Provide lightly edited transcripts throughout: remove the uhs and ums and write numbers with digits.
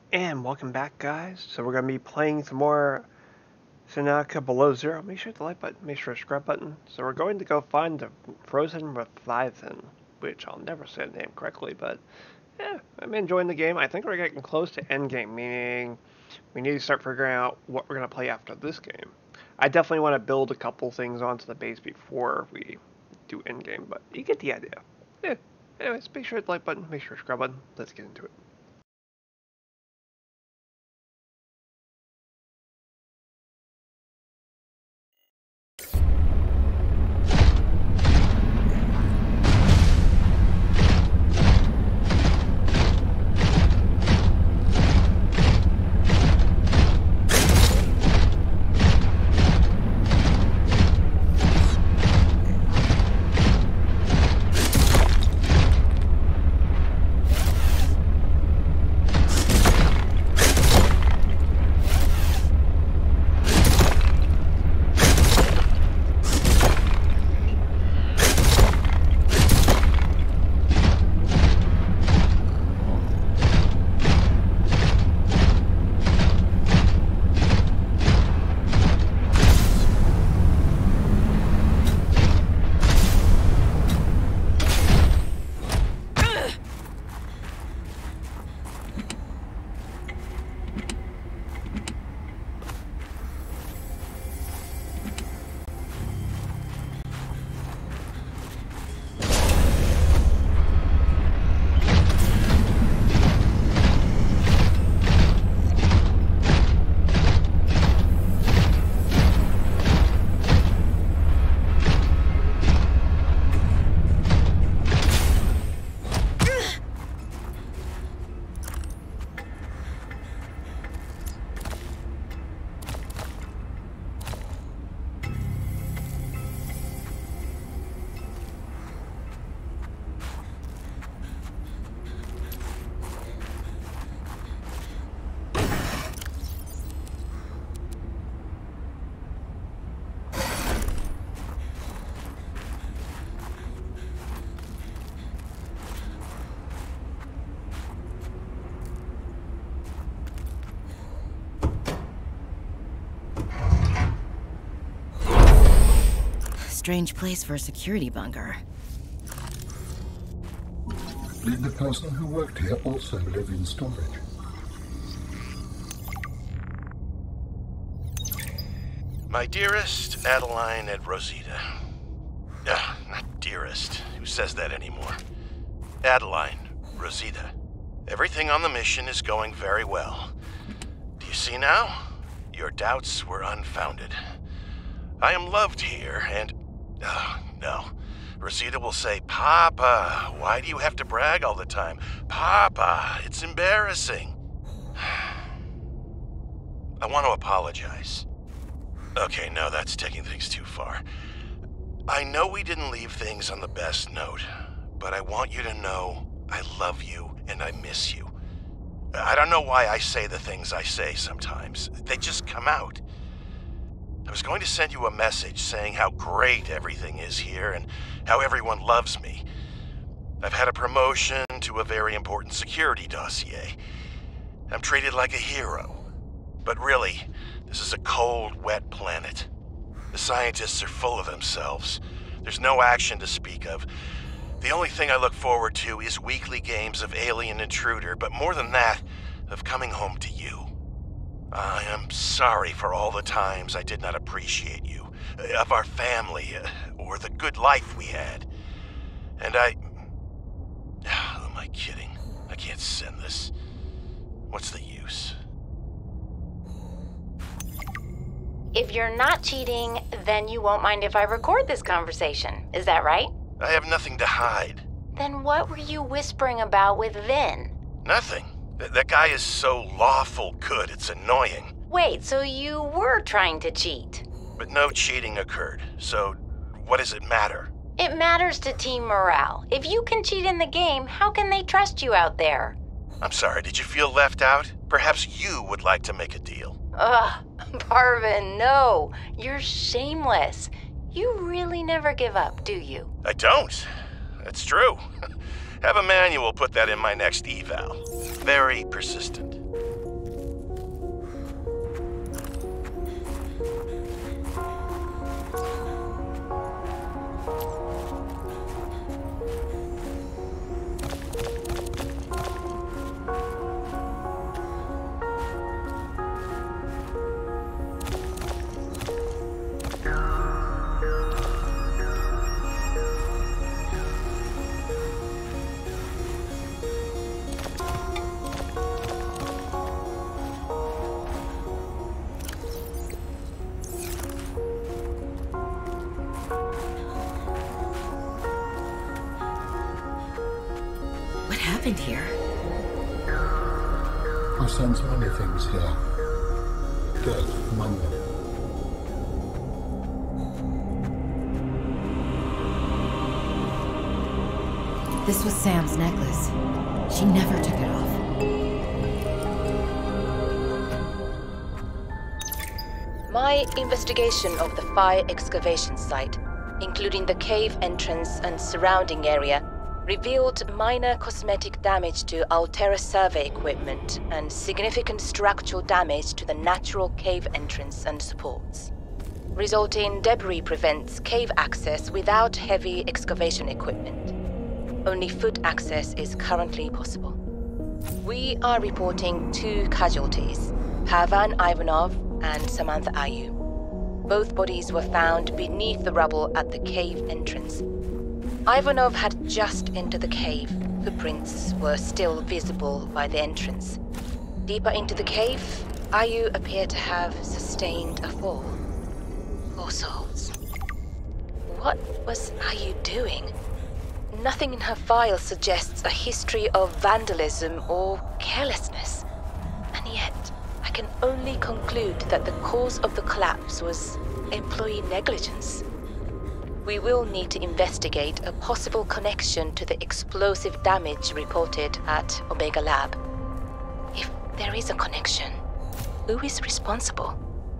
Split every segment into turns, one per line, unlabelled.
And welcome back, guys. So we're going to be playing some more Subnautica Below Zero. Make sure to like button, make sure to subscribe button. So we're going to go find the Frozen Leviathan, which I'll never say the name correctly, but yeah, I'm enjoying the game. I think we're getting close to end game, meaning we need to start figuring out what we're going to play after this game. I definitely want to build a couple things onto the base before we do end game, but you get the idea. Yeah. Anyways, make sure to like button, make sure to subscribe button. Let's get into it.
Strange place for a security bunker.
Did the person who worked here also live in storage?
My dearest Adeline and Rosita. Not dearest. Who says that anymore? Adeline, Rosita. Everything on the mission is going very well. Do you see now? Your doubts were unfounded. I am loved here, and... no. Rosita will say, Papa, why do you have to brag all the time? Papa, it's embarrassing. I want to apologize. Okay, no, that's taking things too far. I know we didn't leave things on the best note, but I want you to know I love you and I miss you. I don't know why I say the things I say sometimes. They just come out. I was going to send you a message saying how great everything is here and how everyone loves me. I've had a promotion to a very important security dossier. I'm treated like a hero. But really, this is a cold, wet planet. The scientists are full of themselves. There's no action to speak of. The only thing I look forward to is weekly games of Alien Intruder, but more than that, of coming home to you. I am sorry for all the times I did not appreciate you, of our family, or the good life we had. And who am I kidding? I can't send this. What's the use?
If you're not cheating, then you won't mind if I record this conversation. Is that right?
I have nothing to hide.
Then what were you whispering about with Vin?
Nothing. That guy is so lawful good, it's annoying.
Wait, so you were trying to cheat?
But no cheating occurred, so what does it matter?
It matters to team morale. If you can cheat in the game, how can they trust you out there?
I'm sorry, did you feel left out? Perhaps you would like to make a deal.
Ugh, Parvin, no. You're shameless. You really never give up, do you?
I don't. That's true. Have Emmanuel put that in my next eval. Very persistent.
happened here?
I sense many things here. Death among them.
This was Sam's necklace. She never took it off.
My investigation of the fire excavation site, including the cave entrance and surrounding area, revealed minor cosmetic damage to Altera survey equipment and significant structural damage to the natural cave entrance and supports. Resulting debris prevents cave access without heavy excavation equipment. Only foot access is currently possible. We are reporting 2 casualties, Pavan Ivanov and Samantha Ayu. Both bodies were found beneath the rubble at the cave entrance. Ivanov had just entered the cave. Footprints were still visible by the entrance. Deeper into the cave, Ayu appeared to have sustained a fall. Poor souls. What was Ayu doing? Nothing in her file suggests a history of vandalism or carelessness. And yet, I can only conclude that the cause of the collapse was employee negligence. We will need to investigate a possible connection to the explosive damage reported at Omega Lab. If there is a connection, who is responsible?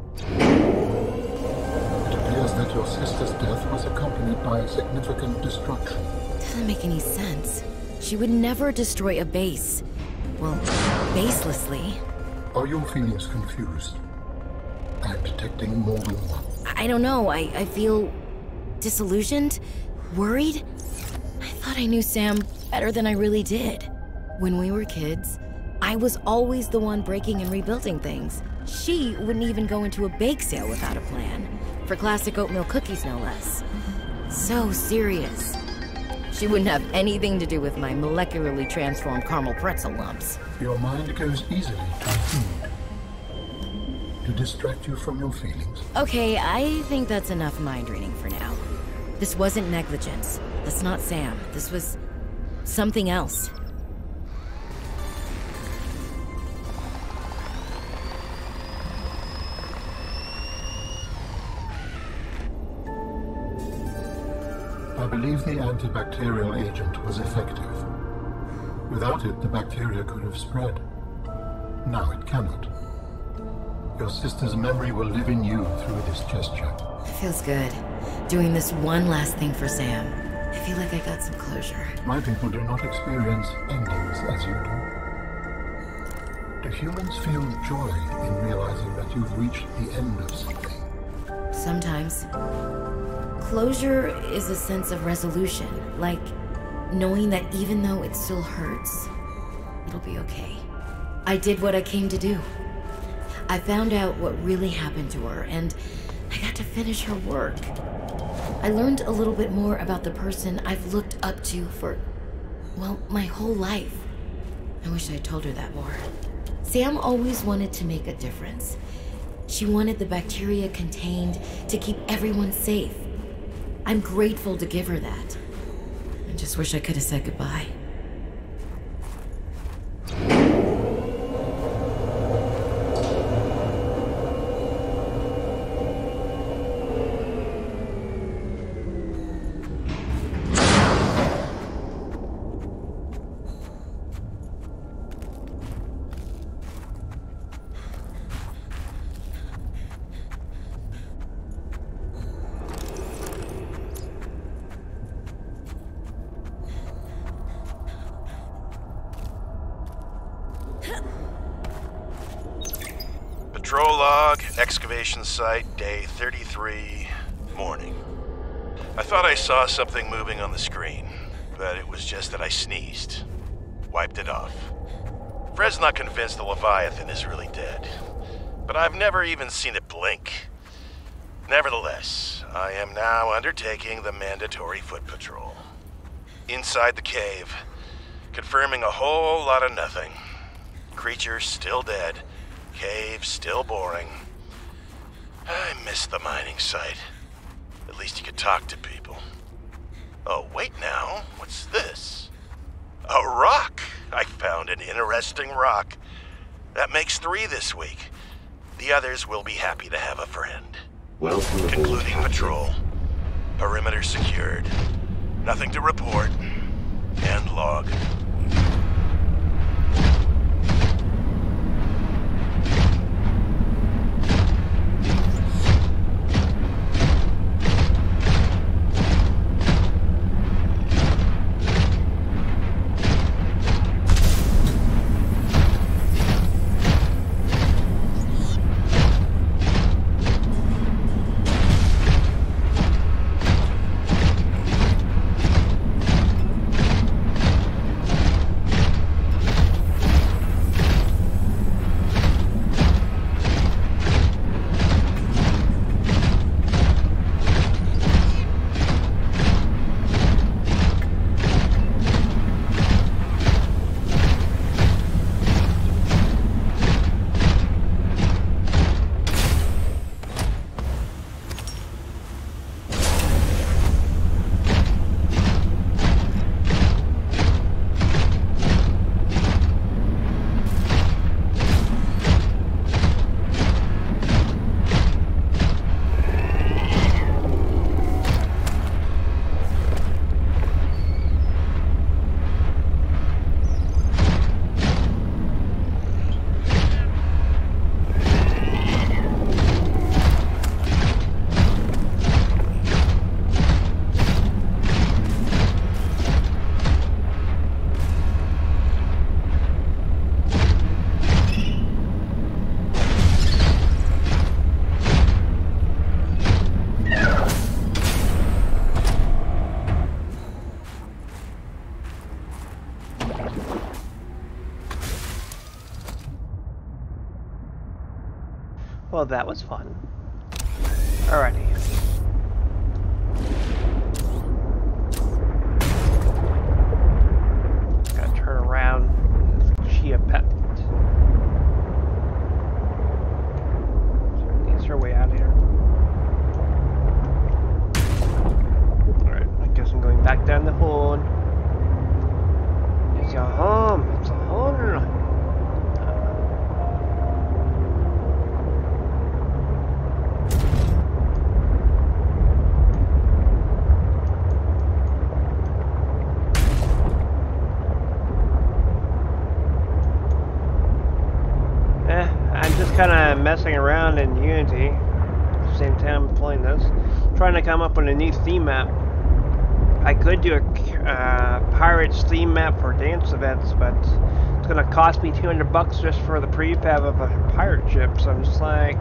It appears that your sister's death was accompanied by significant destruction.
Doesn't make any sense. She would never destroy a base. Well, baselessly.
Are your feelings confused? I'm detecting more than one.
I don't know. I feel disillusioned, worried. I thought I knew Sam better than I really did. When we were kids, I was always the one breaking and rebuilding things. She wouldn't even go into a bake sale without a plan. For classic oatmeal cookies, no less. So serious. She wouldn't have anything to do with my molecularly transformed caramel pretzel lumps.
Your mind goes easily to food. To distract you from your feelings.
Okay, I think that's enough mind reading for now. This wasn't negligence. That's not Sam. This was something else.
I believe the antibacterial agent was effective. Without it, the bacteria could have spread. Now it cannot. Your sister's memory will live in you through this gesture.
It feels good. Doing this one last thing for Sam. I feel like I got some closure.
My people do not experience endings as you do. Do humans feel joy in realizing that you've reached the end of something?
Sometimes. Closure is a sense of resolution, like knowing that even though it still hurts, it'll be okay. I did what I came to do. I found out what really happened to her, and I got to finish her work. I learned a little bit more about the person I've looked up to for, well, my whole life. I wish I'd told her that more. Sam always wanted to make a difference. She wanted the bacteria contained to keep everyone safe. I'm grateful to give her that. I just wish I could have said goodbye.
Patrol log, excavation site, day 33, morning. I thought I saw something moving on the screen, but it was just that I sneezed. Wiped it off. Fred's not convinced the Leviathan is really dead, but I've never even seen it blink. Nevertheless, I am now undertaking the mandatory foot patrol. Inside the cave, confirming a whole lot of nothing. Creature still dead. Cave still boring. I miss the mining site. At least you could talk to people. Oh, wait now. What's this? A rock! I found an interesting rock. That makes 3 this week. The others will be happy to have a friend.
Welcome aboard,
Concluding
Captain.
patrol. Perimeter secured. Nothing to report. End log.
Well, that was fun. Alrighty. Gotta turn around. Chia pet. Is there a way out of here? Alright, I guess I'm going back down the hole. It's a home. It's a home. Kind of messing around in Unity at the same time I'm playing this, trying to come up with a new theme map. I could do a Pirates theme map for dance events, but it's gonna cost me $200 just for the prefab of a pirate ship. So I'm just like,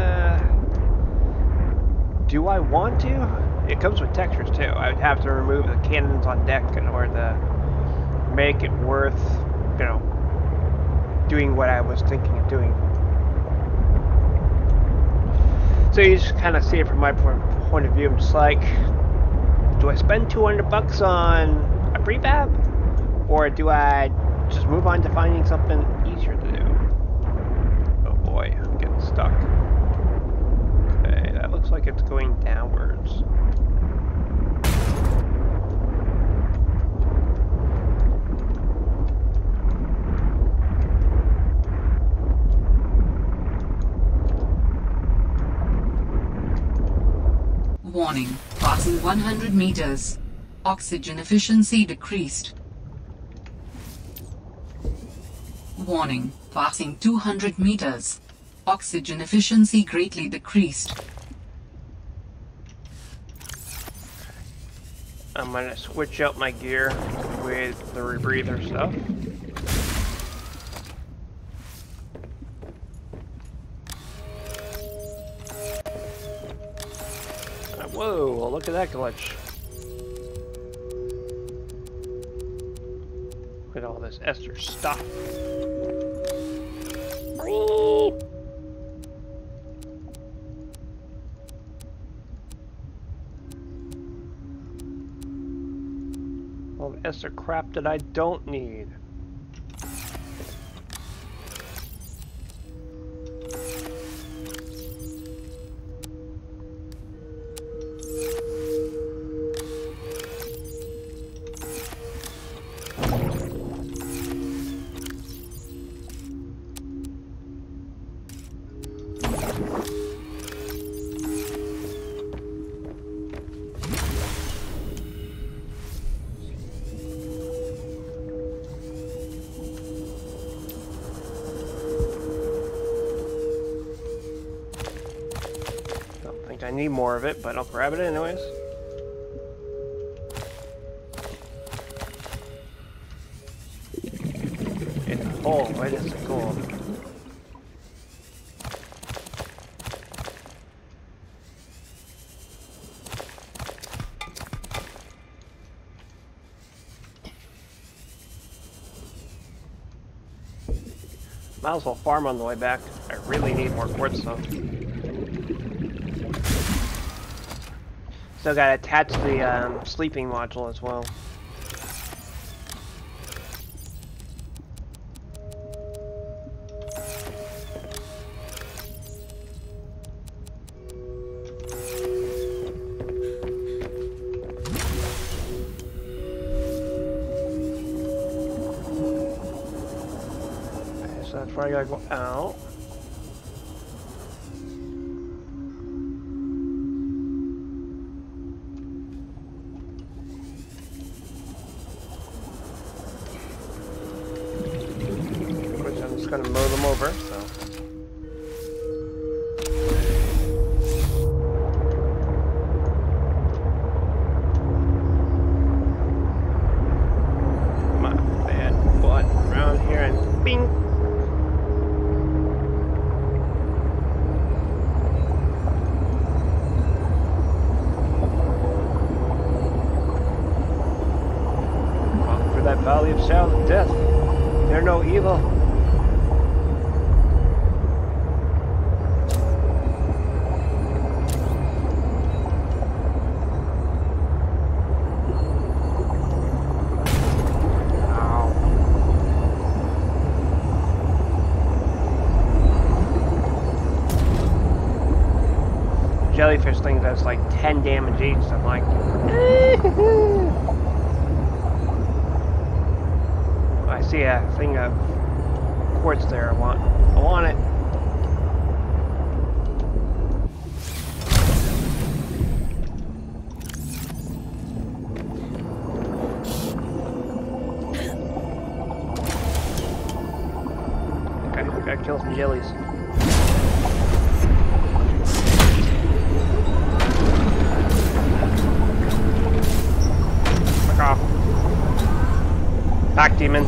do I want to? It comes with textures too. I would have to remove the cannons on deck in order to make it worth, you know, doing what I was thinking of doing. So you just kind of see it from my point of view. I'm just like, do I spend $200 on a prefab, or do I just move on to finding something easier to do? Oh boy, I'm getting stuck. Okay, that looks like it's going downwards.
Warning, passing 100 meters. Oxygen efficiency decreased. Warning, passing 200 meters. Oxygen efficiency greatly decreased.
I'm gonna switch out my gear with the rebreather stuff. Whoa, well, look at that glitch. Look at all this Esther stuff. All the Esther crap that I don't need. I need more of it, but I'll grab it anyways. It's a hole. Why is it gold? Might as well farm on the way back. I really need more quartz though. Still gotta attach the sleeping module as well. So that's where I gotta go out. Which I'm just gonna mow them over, so. My bad butt around here and bing! That valley of shadow of death. Fear no evil. Ow. Jellyfish thing does like 10 damage each. I'm like, I see a thing of quartz there. I want it. Okay, gotta kill some jellies. Fuck off. Back, demon.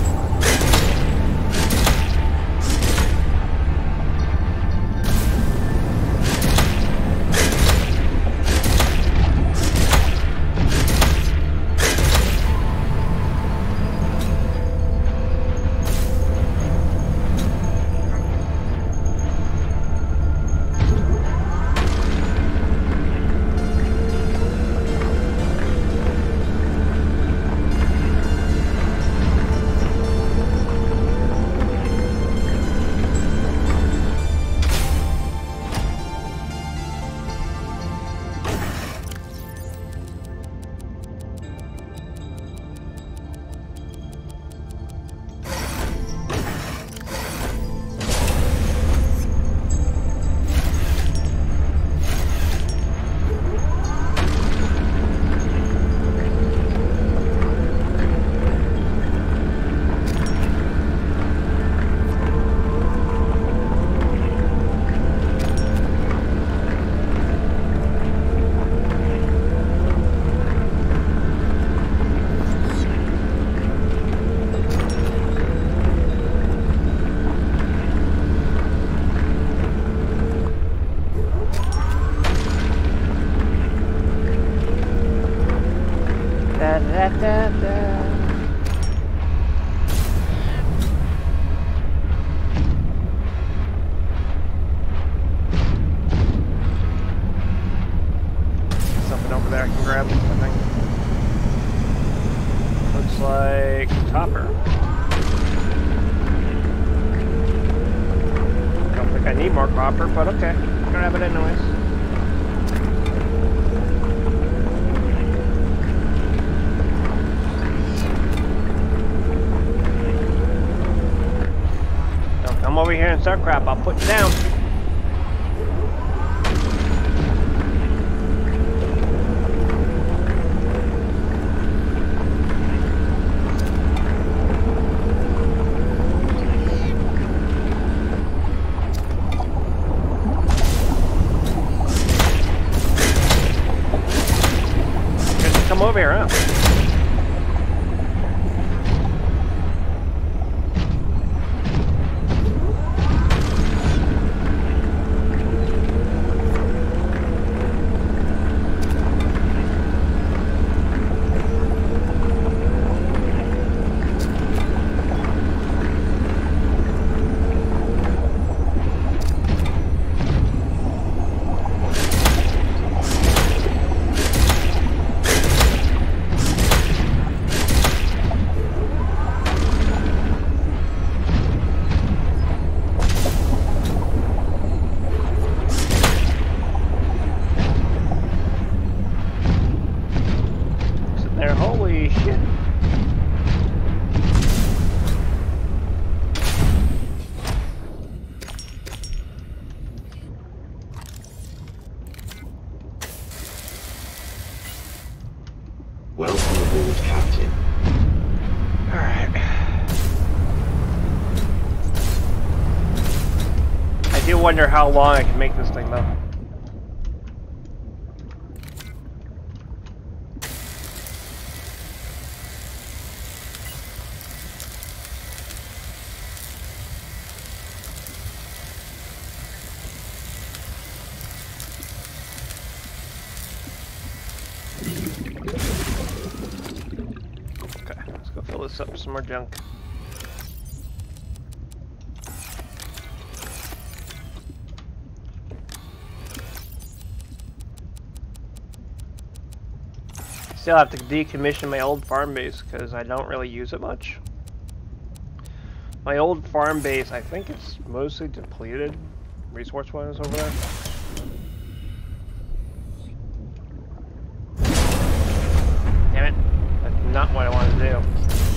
Something over there I can grab, I think. Looks like copper. Don't think I need more copper, but okay. Grab it anyways. Don't come over here and start crap, I'll put you down. come over here, huh? There, holy shit.
Welcome aboard, Captain.
Alright. I do wonder how long I can make this thing though. Fill this up with some more junk. Still have to decommission my old farm base because I don't really use it much. My old farm base, I think it's mostly depleted resource-wise over there. Damn it. That's not what I wanted to do.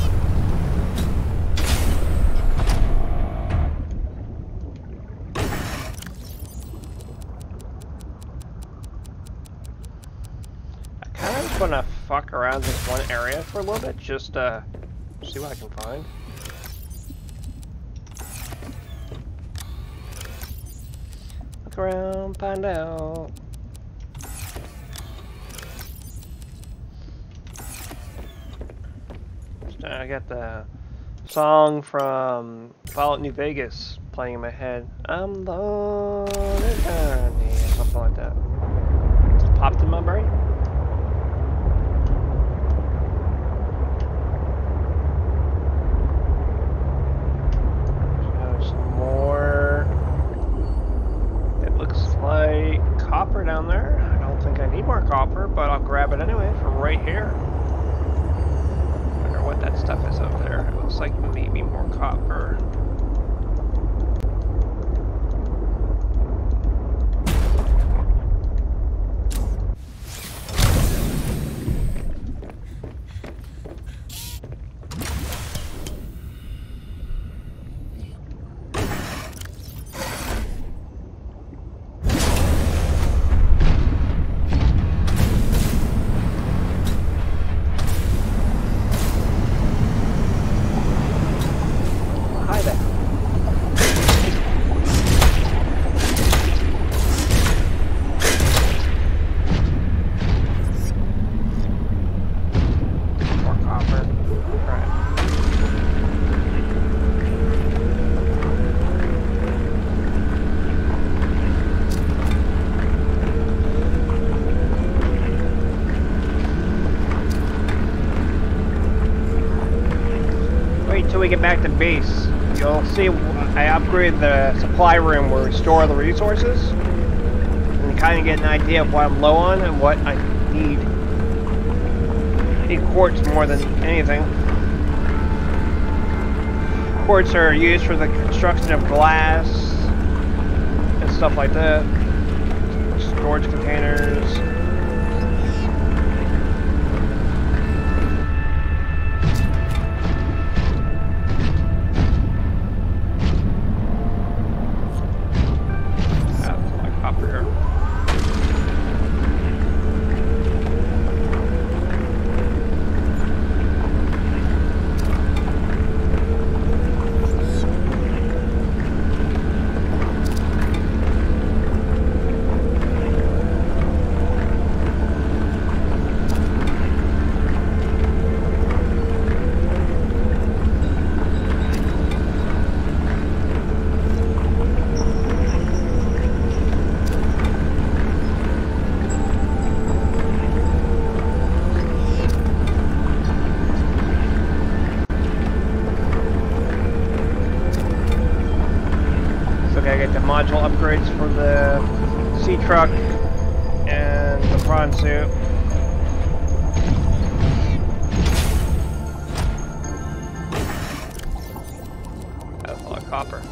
I just want to fuck around this one area for a little bit, just see what I can find. Look around, find out. I got the song from Fallout New Vegas playing in my head. I'm lonely, or something like that. Just popped in my brain. Some more. It looks like copper down there. I don't think I need more copper, but I'll grab it anyway from right here. What that stuff is up there. It looks like maybe more copper. We get back to base, you'll see I upgraded the supply room where we store the resources, and you kind of get an idea of what I'm low on and what I need. I need quartz more than anything. Quartz are used for the construction of glass and stuff like that, storage containers. module upgrades for the sea truck and the prawn suit. That's a lot of copper.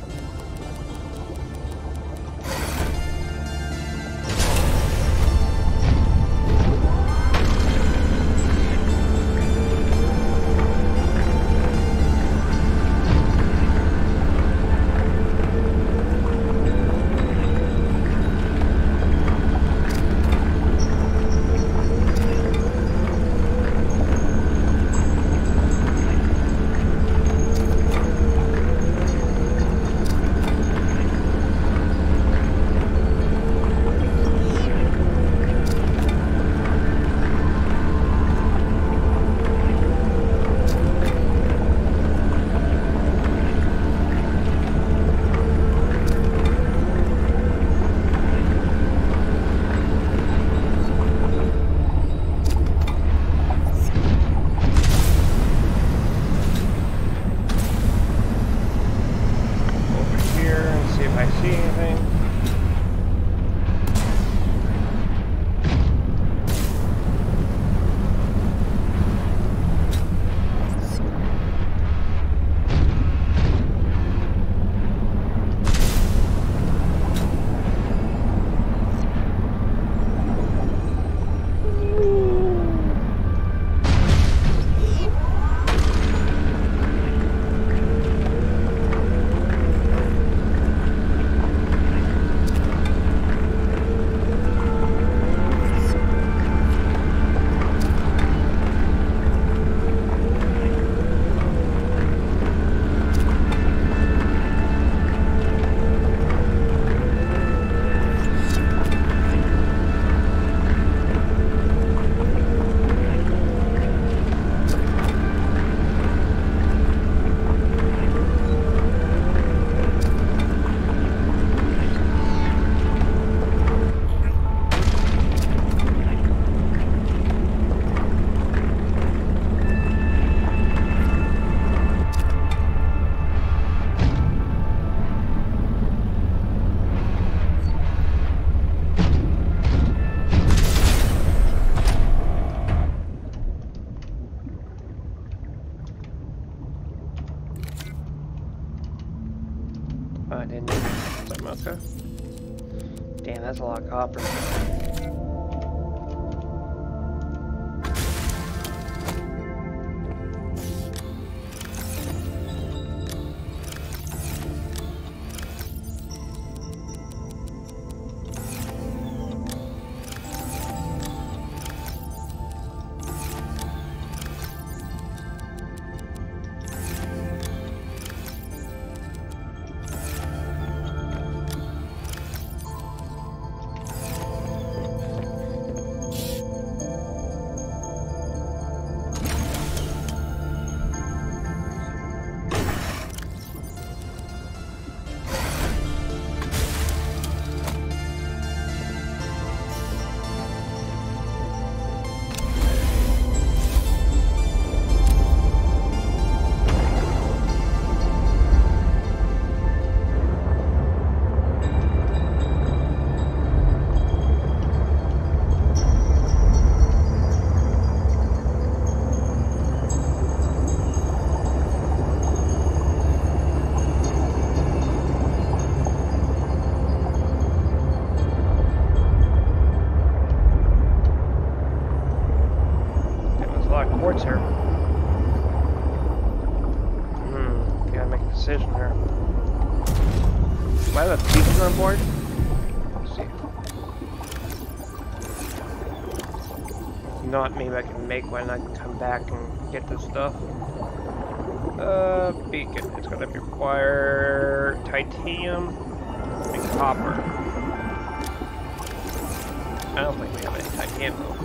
I didn't need Subnautica. Damn, that's a lot of copper. Quartz here. Gotta make a decision here. Do I have a beacon on board? Let's see. If not, maybe I can make one and I can come back and get this stuff. Beacon. It's gonna require titanium and copper. I don't think we have any titanium though.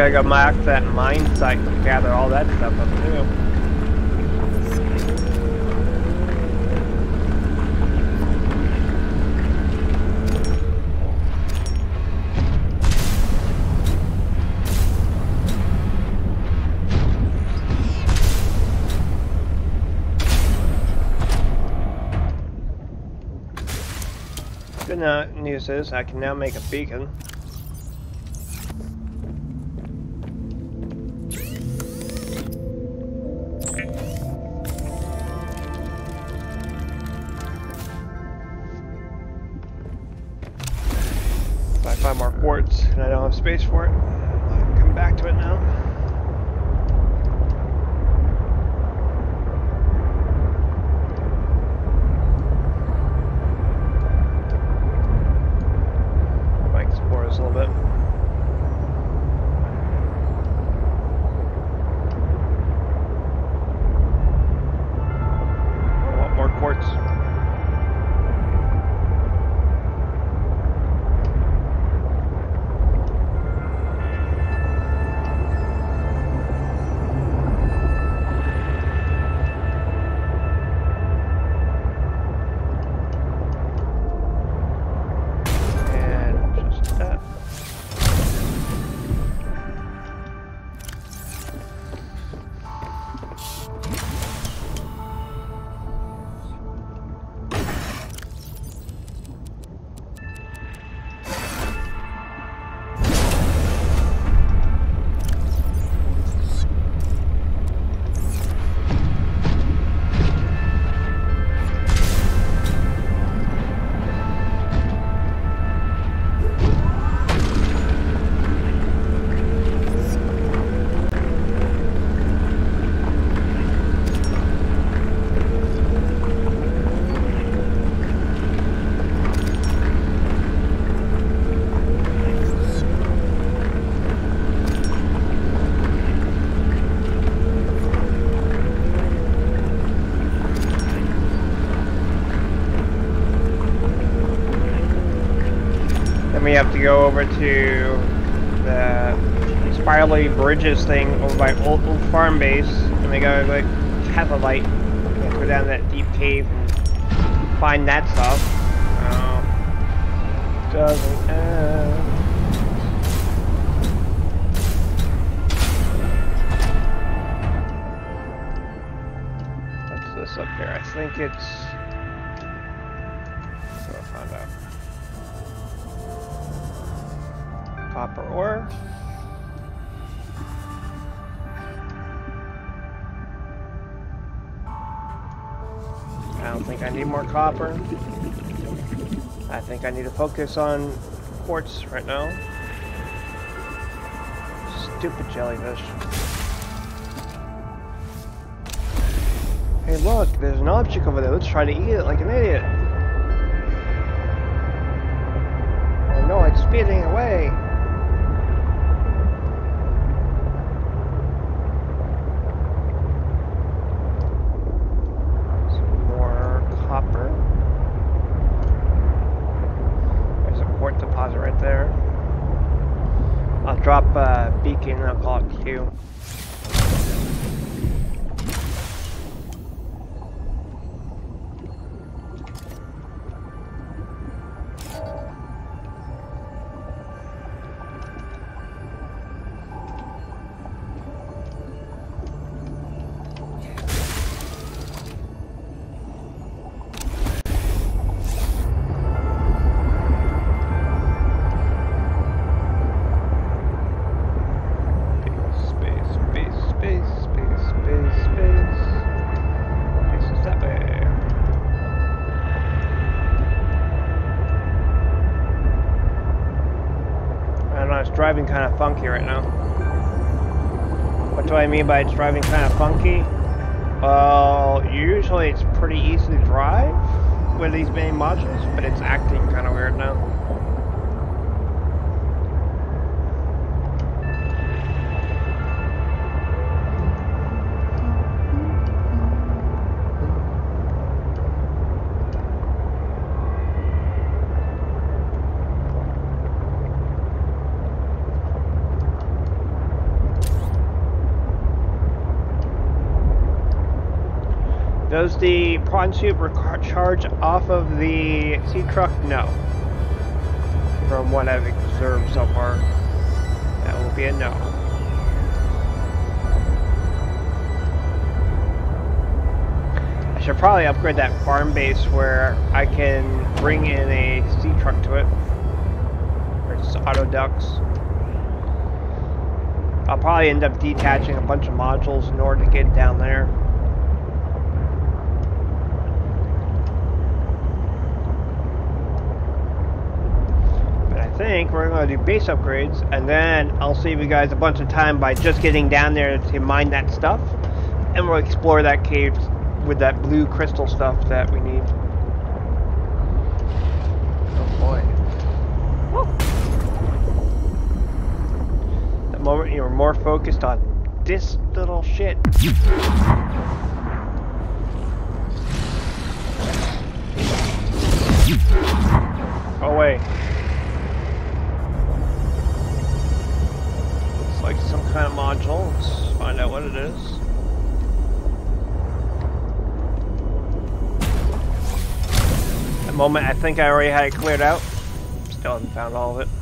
gotta go mark that mine site to gather all that stuff up too. Good news is I can now make a beacon. If I find more quartz and I don't have space for it, I can come back to it now. A little bit. I want more quartz. We have to go over to the spirally bridges thing over by old farm base, and we gotta like have a light. We have to go down that deep cave and find that stuff. Oh, doesn't end. What's this up here? I think it's. I'll find out. Copper ore. I don't think I need more copper. I think I need to focus on quartz right now. Stupid jellyfish. Hey look, there's an object over there. Let's try to eat it like an idiot. Oh no, it's speeding away. Deposit right there. I'll drop a beacon and I'll call it Q. Driving kind of funky right now. What do I mean by it's driving kind of funky? Well, usually it's pretty easy to drive with these main modules, but it's acting kind of weird now. Does the prawn suit charge off of the sea truck? No. From what I've observed so far, that will be a no. I should probably upgrade that farm base where I can bring in a sea truck to it. Or just auto ducks. I'll probably end up detaching a bunch of modules in order to get down there. But I think we're going to do base upgrades, and then I'll save you guys a bunch of time by just getting down there to mine that stuff. And we'll explore that cave with that blue crystal stuff that we need. Oh boy. Woo. The moment you're more focused on this little shit. Go away. Looks like some kind of module. Let's find out what it is. The moment I think I already had it cleared out. Still haven't found all of it.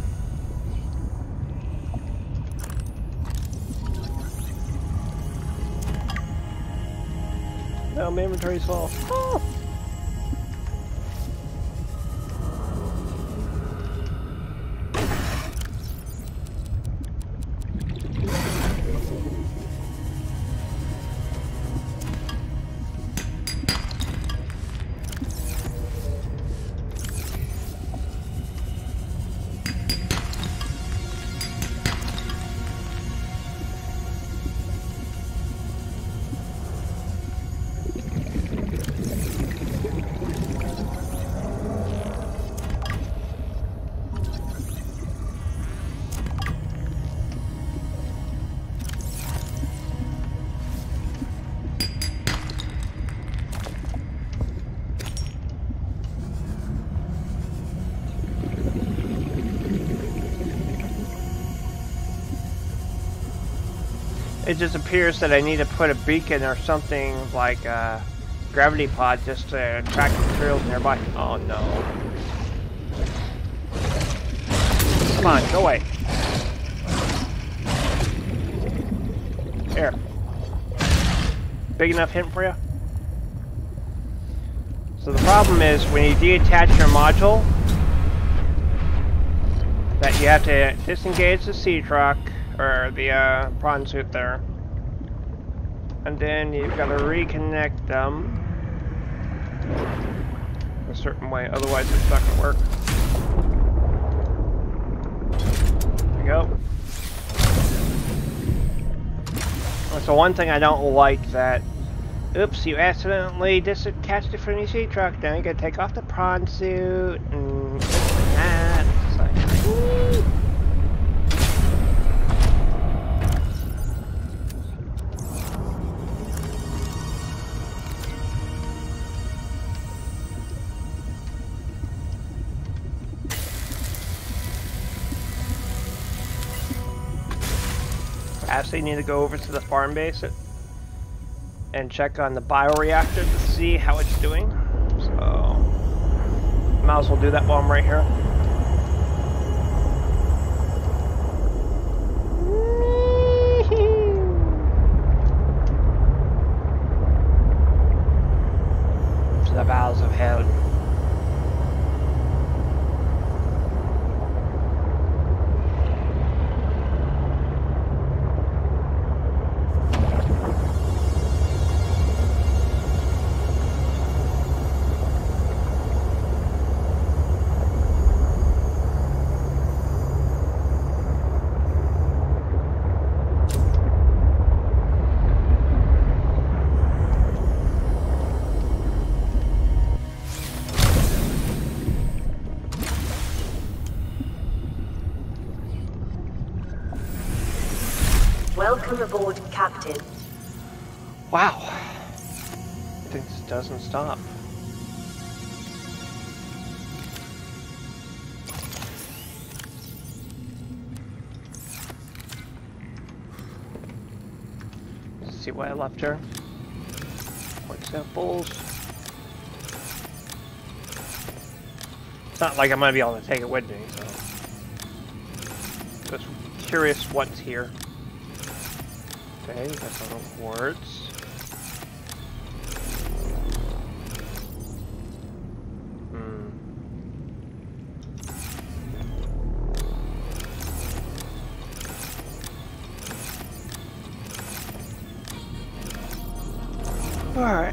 No, my inventory's full. Oh. It just appears that I need to put a beacon or something like a gravity pod just to attract materials nearby. Oh no. Come on, go away. Here. Big enough hint for you? So the problem is when you detach your module, that you have to disengage the sea truck, or the prawn suit there. And then you've got to reconnect them a certain way, otherwise it's not going to work. There we go. So one thing I don't like that, oops, you accidentally disattached it from your sea truck, now you got to take off the prawn suit and this and that. It's like, woo. I actually need to go over to the farm base and check on the bioreactor to see how it's doing. So, might as well do that while I'm right here. To the bowels of hell.
Welcome aboard, Captain.
Wow. I think this doesn't stop. Let's see what I left here. samples. It's not like I'm gonna be able to take it with me, so just curious what's here. Okay, got some quartz. All right.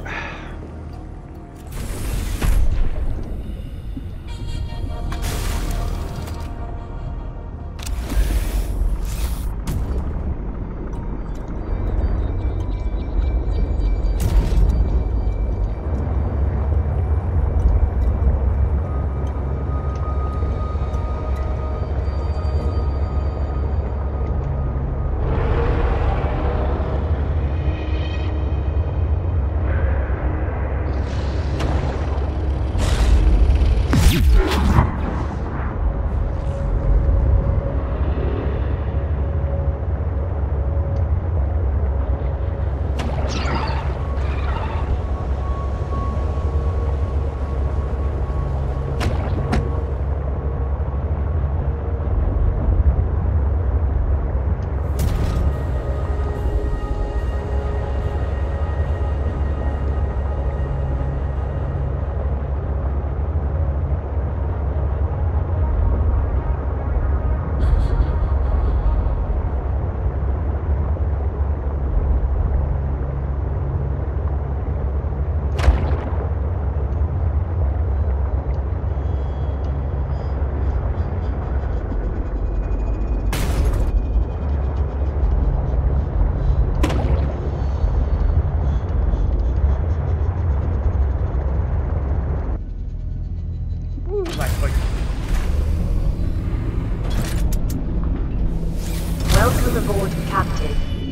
Welcome aboard, Captain.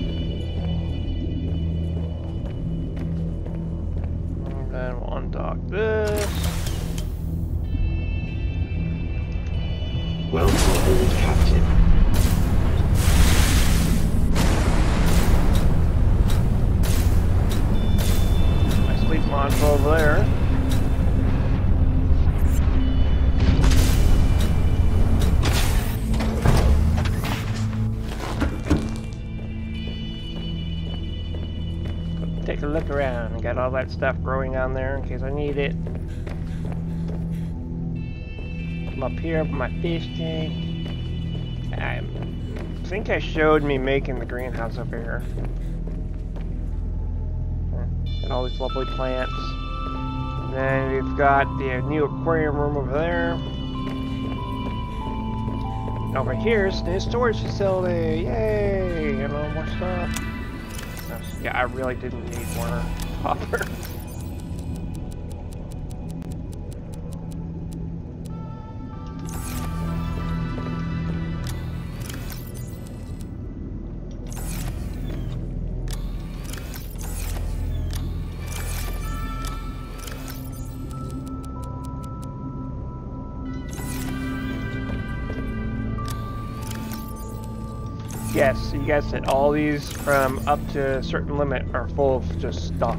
And then we'll undock this.
Welcome aboard, Captain.
My sleep module over there. Take a look around. Got all that stuff growing on there in case I need it. Come up here with my fish tank. I think I showed me making the greenhouse over here. Got all these lovely plants. And then we've got the new aquarium room over there. Over here is the storage facility. Yay! And all more stuff. Yeah, I really didn't need more copper. Yes, so you guys said all these from up to a certain limit are full of just stuff.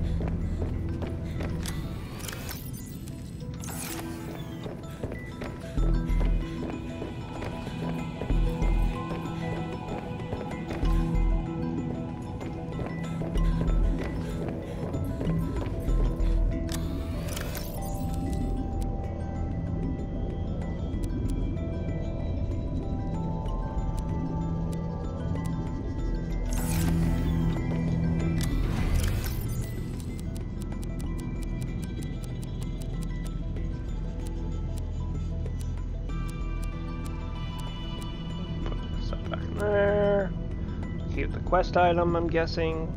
There. Keep the quest item, I'm guessing.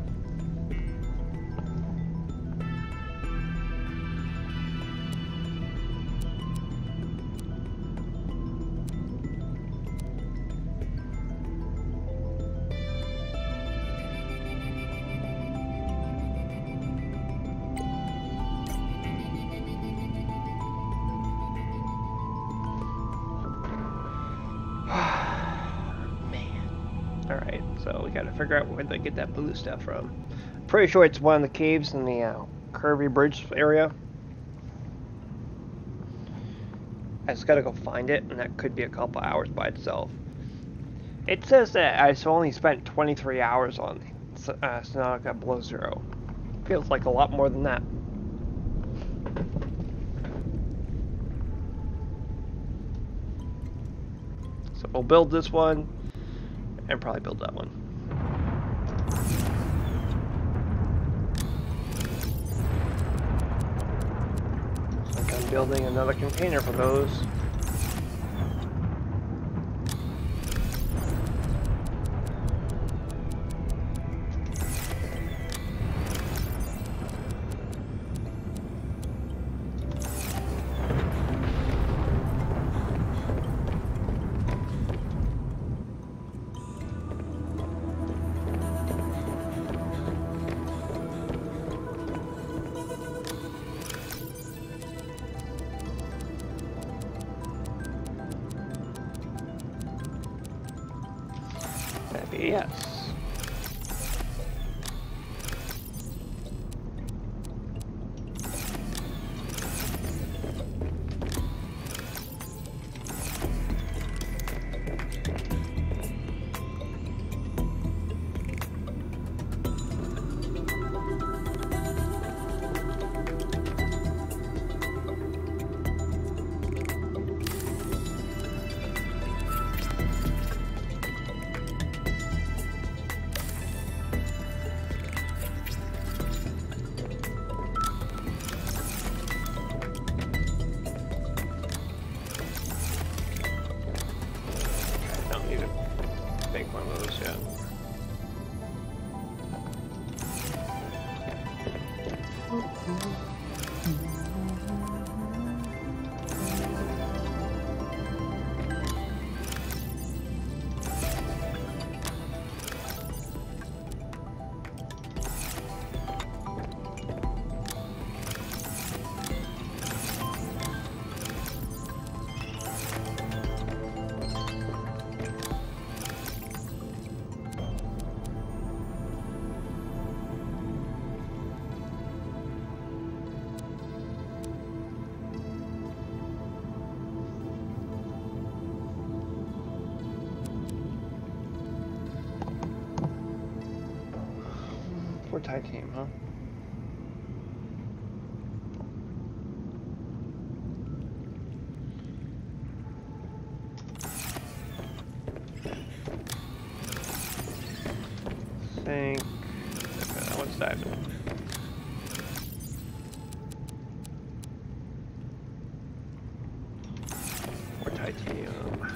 So we gotta figure out where they get that blue stuff from. Pretty sure it's one of the caves in the Curvy Bridge area. I just gotta go find it, and that could be a couple hours by itself. It says that I've only spent 23 hours on Subnautica Below Zero. Feels like a lot more than that. So we'll build this one, and probably build that one. So I'm building another container for those. Yes. For titanium, huh? Think. Okay, what's that? For titanium.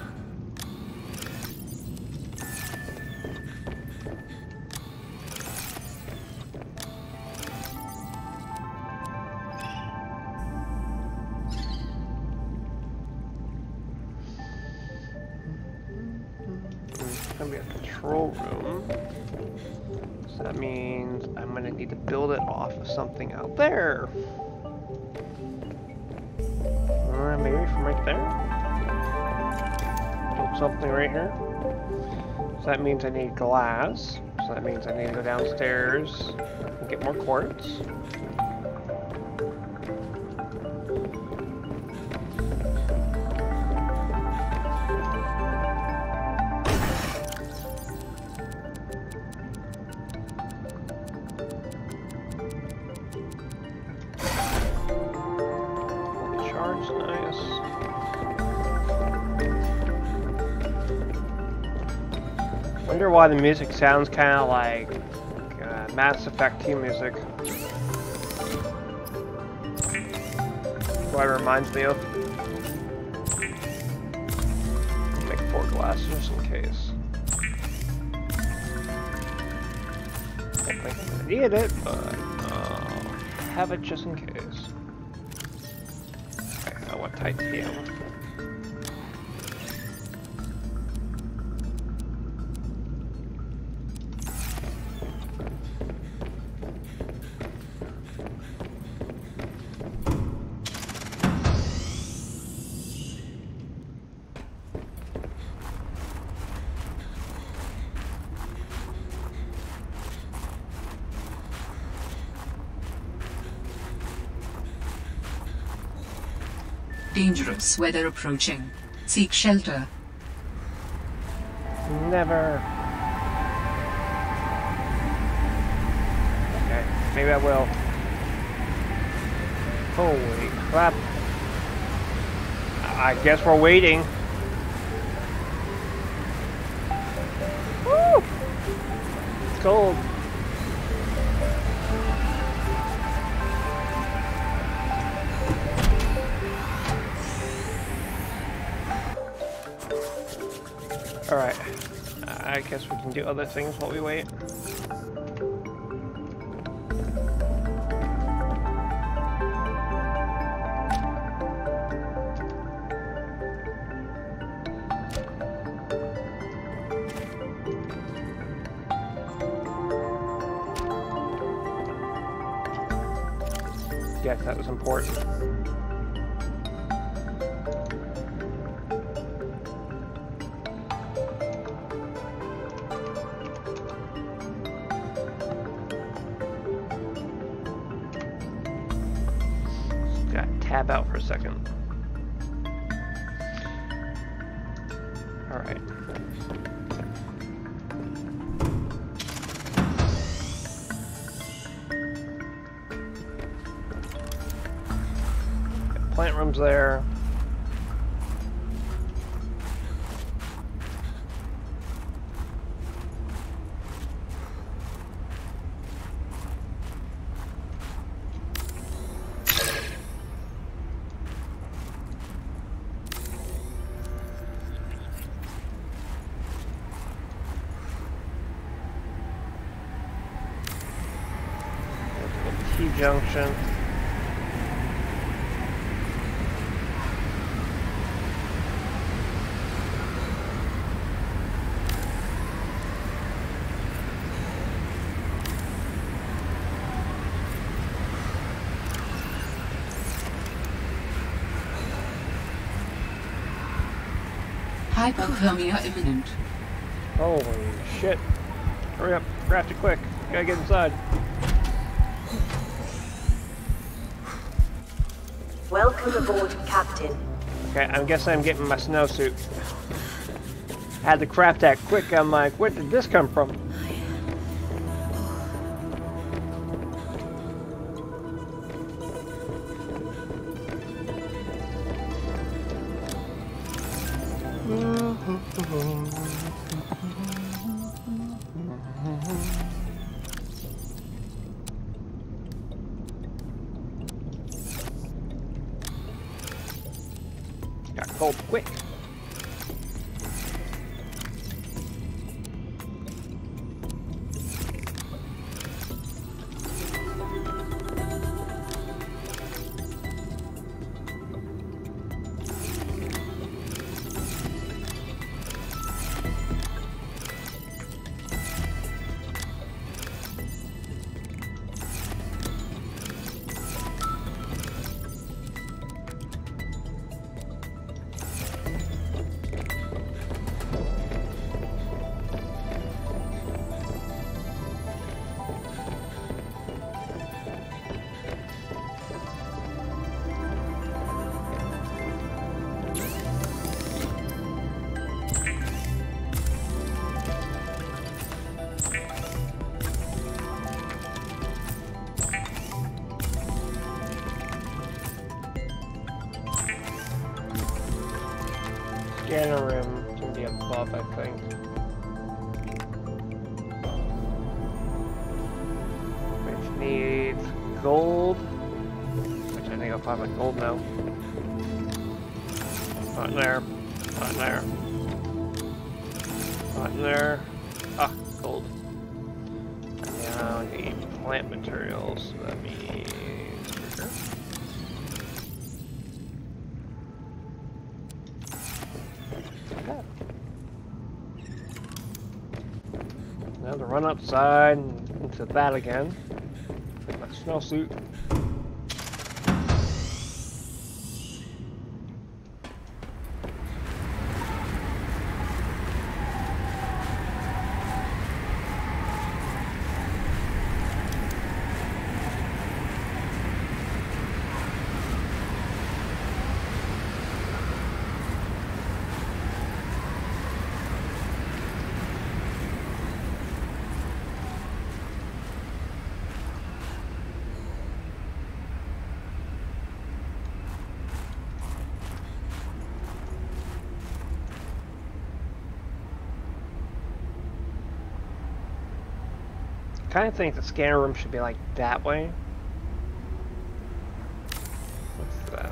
Gonna be a control room. So that means I'm gonna need to build it off of something out there. Or maybe from right there. Build something right here. So that means I need glass. So that means I need to go downstairs and get more quartz. I wonder why the music sounds kind of like Mass Effect 2 music. What it reminds me of. I'll make 4 glasses just in case. I don't think I'm gonna need it, but have it just in case. Okay, I want titanium.
Dangerous weather approaching. Seek shelter.
Never. Okay, maybe I will. Holy crap. I guess we're waiting. Woo! It's cold. Alright. I guess we can do other things while we wait. Yes, that was important. Got tab out for a second. All right. Plant room's there. T-junction.
Hypothermia imminent.
Holy shit. Hurry up, craft it quick. Gotta get inside.
Welcome aboard, Captain.
Okay, I'm guessing I'm getting my snowsuit. Had to craft that quick. I'm like, where did this come from? Got cold quick. Scanner room can be above, I think. Which needs gold. Which I think I'll find my gold now. Not in there. Not in there. Not in there. Ah, gold. And now I need plant materials. So that means sugar. Now to run outside and into that again. My snowsuit. kind of think the scanner room should be like that way. What's that?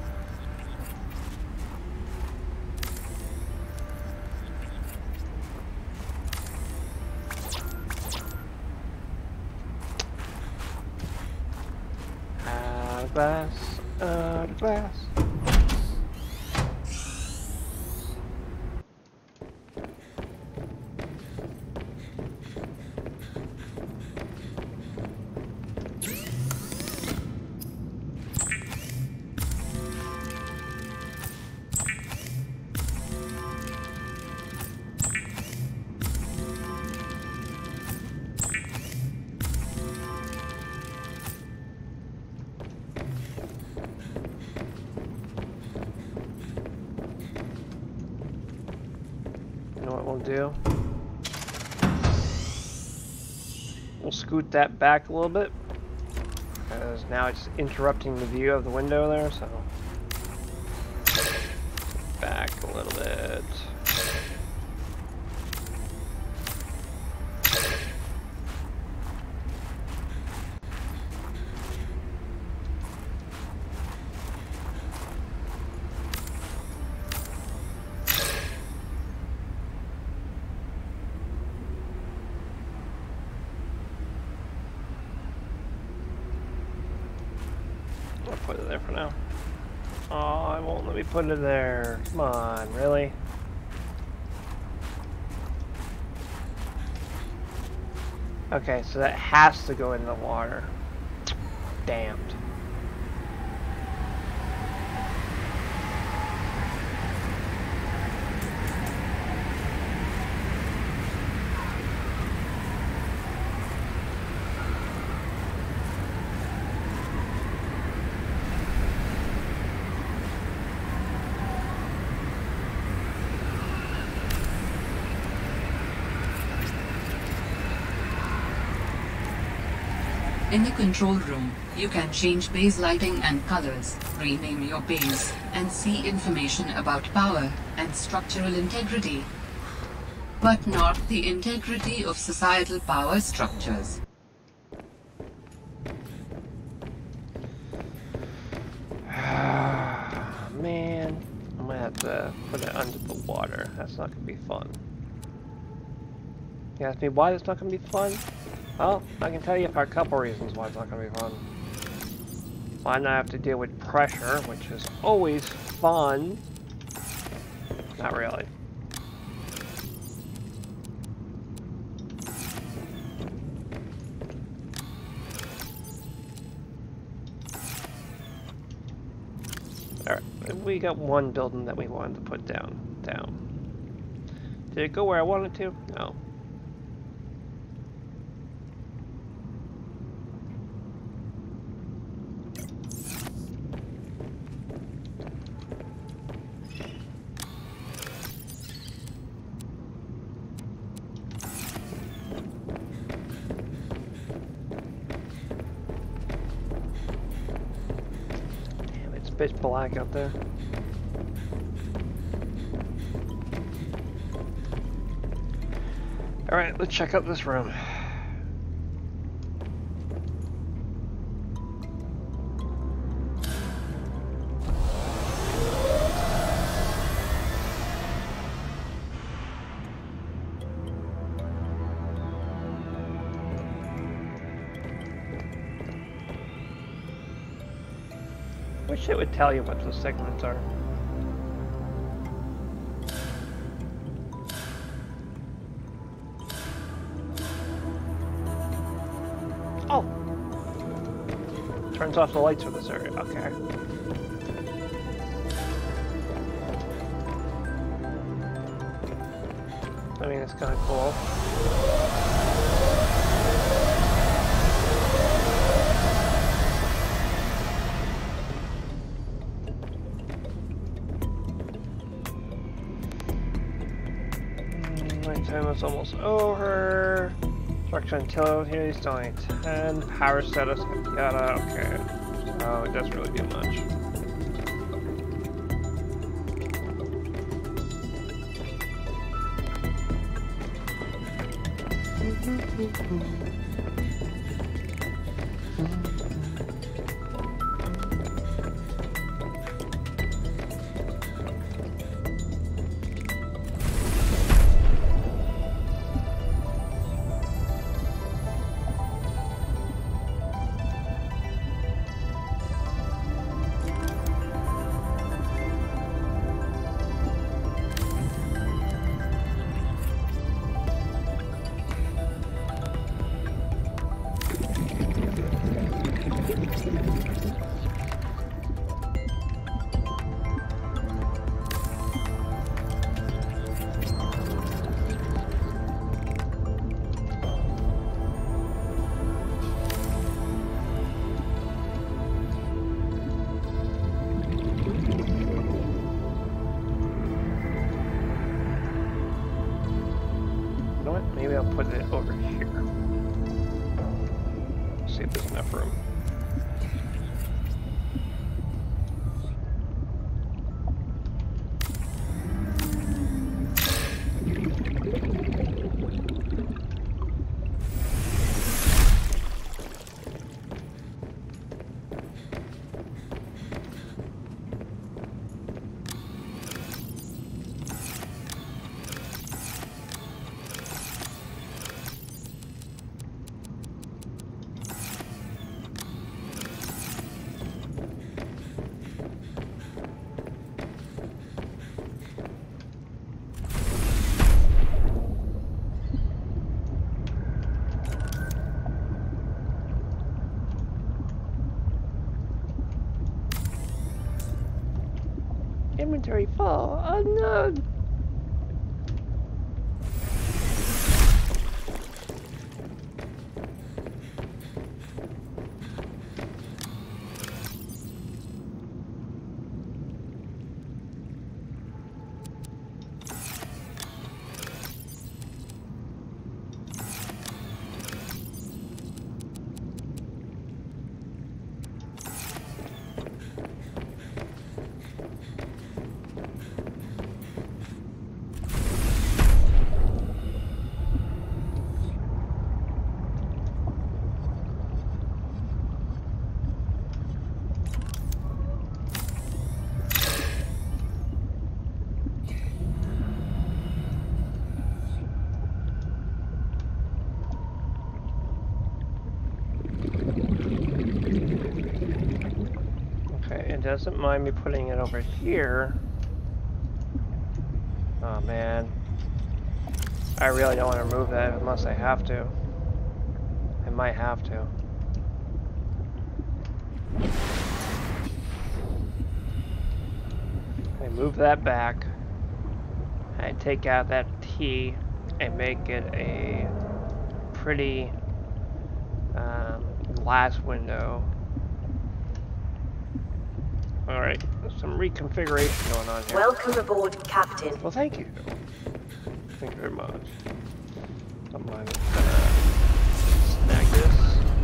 Out of glass, out of glass. You know what we'll do? We'll scoot that back a little bit, because now it's interrupting the view of the window there, so back a little bit. I'll put it there for now. Oh, it won't let me put it there. Come on, really? Okay, so that has to go in the water. Damned.
In the control room, you can change base lighting and colors, rename your base, and see information about power and structural integrity. But not the integrity of societal power structures.
Man, I'm gonna have to put it under the water. That's not gonna be fun. You ask me why it's not gonna be fun? Well, I can tell you for a couple reasons why it's not gonna be fun. Why not have to deal with pressure, which is always fun. Not really. Alright, we got one building that we wanted to put down. Did it go where I wanted to? No. Pitch black out there. Alright, let's check out this room. Wish it would tell you what those segments are. Oh! Turns off the lights for this area. Okay. I mean, it's kind of cool. Time is almost over. Structure until here he's still only 10. Power status, yada, okay. So it doesn't really do much. maybe I'll put it over here. See if there's enough room. Inventory full. Oh no! It doesn't mind me putting it over here. Oh man. I really don't want to remove that unless I have to. I might have to. I move that back. I take out that T and make it a pretty glass window. Alright, some reconfiguration going on here.
Welcome aboard, Captain.
Well, thank you. Thank you very much. Don't mind. Snag this.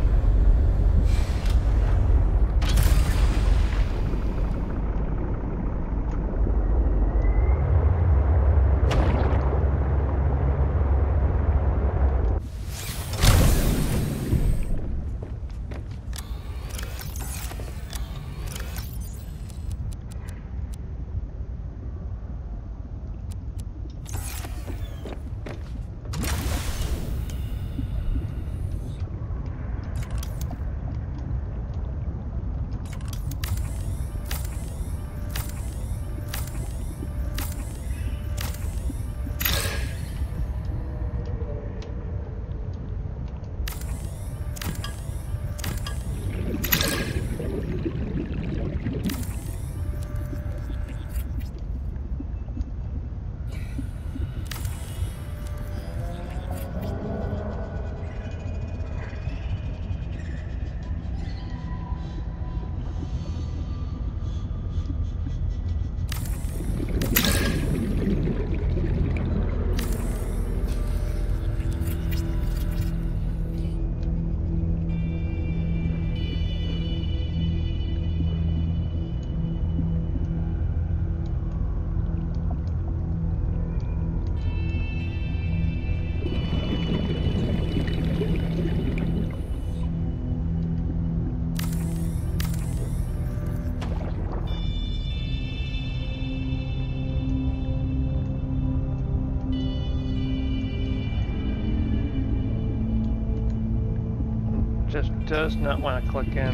Just does not want to click in.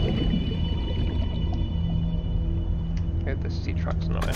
The sea truck's annoying.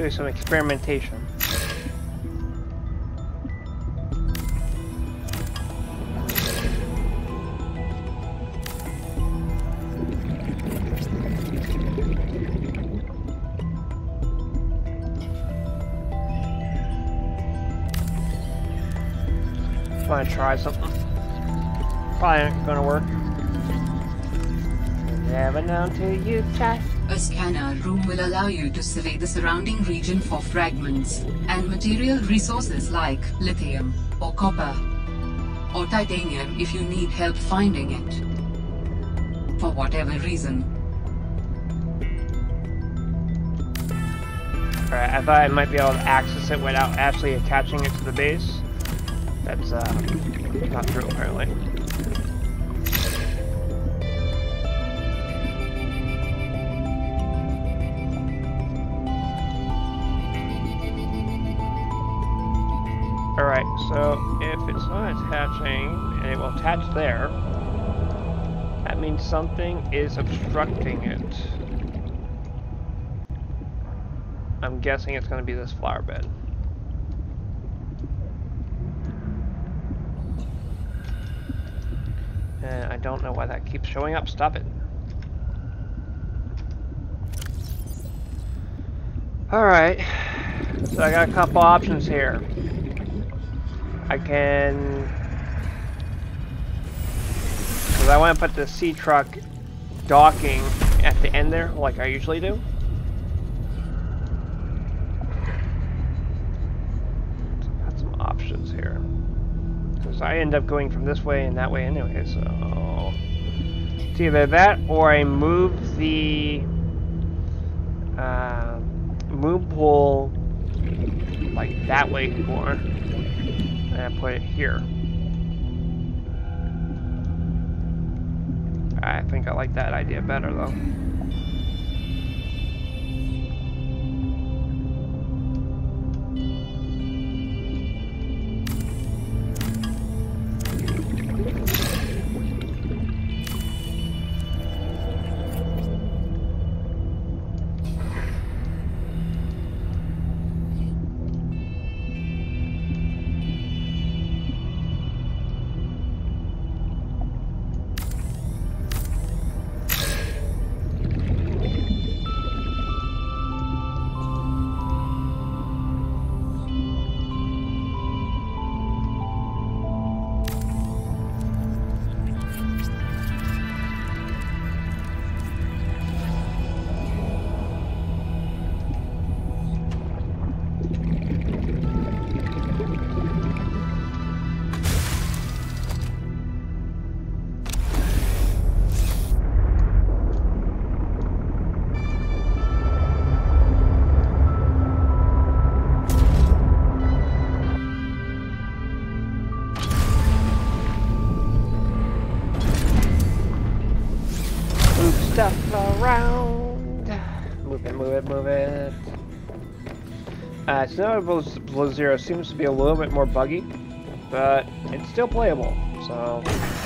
do some experimentation. Want to try something? Probably ain't gonna work. Never know until you try.
A scanner room will allow you to survey the surrounding region for fragments and material resources like lithium or copper or titanium if you need help finding it. For whatever reason.
Alright, I thought I might be able to access it without actually attaching it to the base. That's not true apparently. Alright, so if it's not attaching, and it will attach there, that means something is obstructing it. I'm guessing it's going to be this flower bed. And I don't know why that keeps showing up. Stop it. Alright, so I got a couple options here. I can, because I want to put the sea truck docking at the end there, like I usually do. So I've got some options here, because I end up going from this way and that way anyway. So it's either that, or I move the moon pool like that way more. And I put it here. I think I like that idea better though. Stuff around. Move it, move it, move it. Subnautica Below Zero seems to be a little bit more buggy, but it's still playable, so.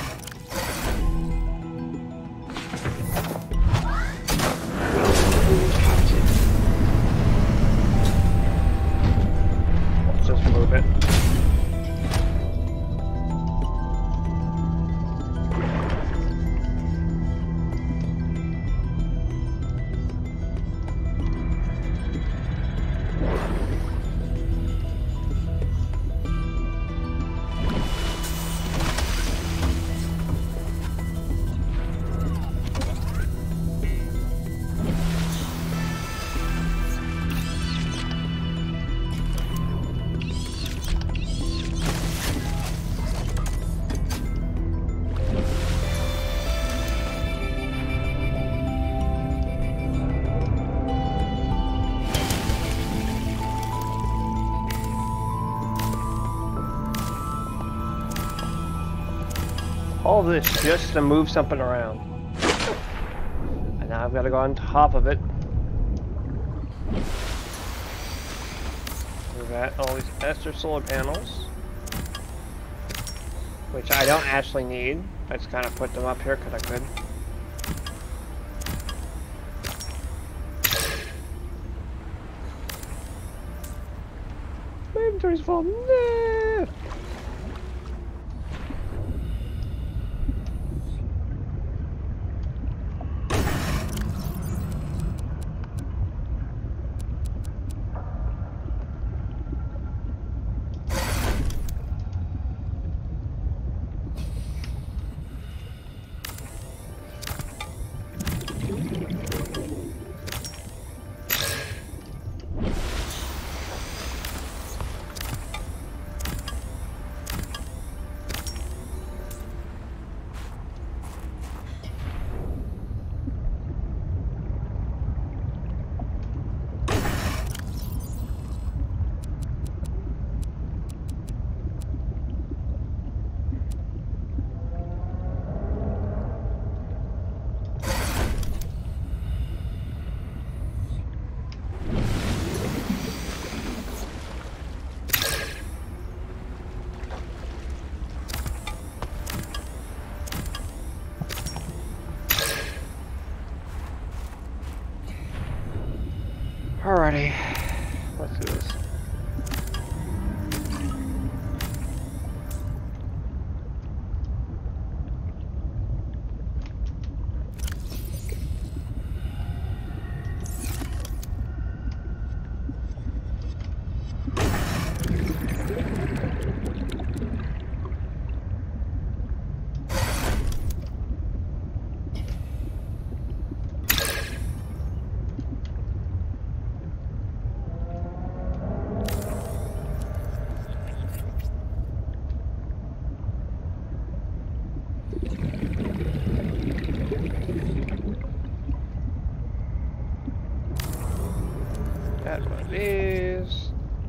Let's just move it. All this just to move something around. And now I've got to go on top of it. We've got all these extra solar panels, which I don't actually need. I just kind of put them up here because I could. inventory's full. Nah. Alrighty, let's do this. Add one of these.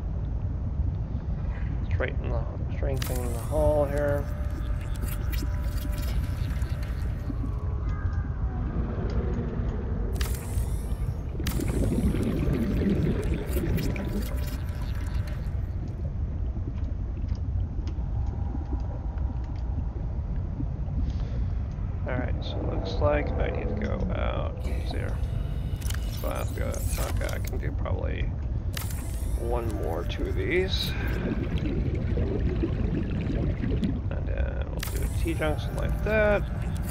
Strengthening the hull here. Alright, so it looks like I need to go out there. So I have to go, okay, I can do probably one more, two of these. And then we'll do a T-junction like that.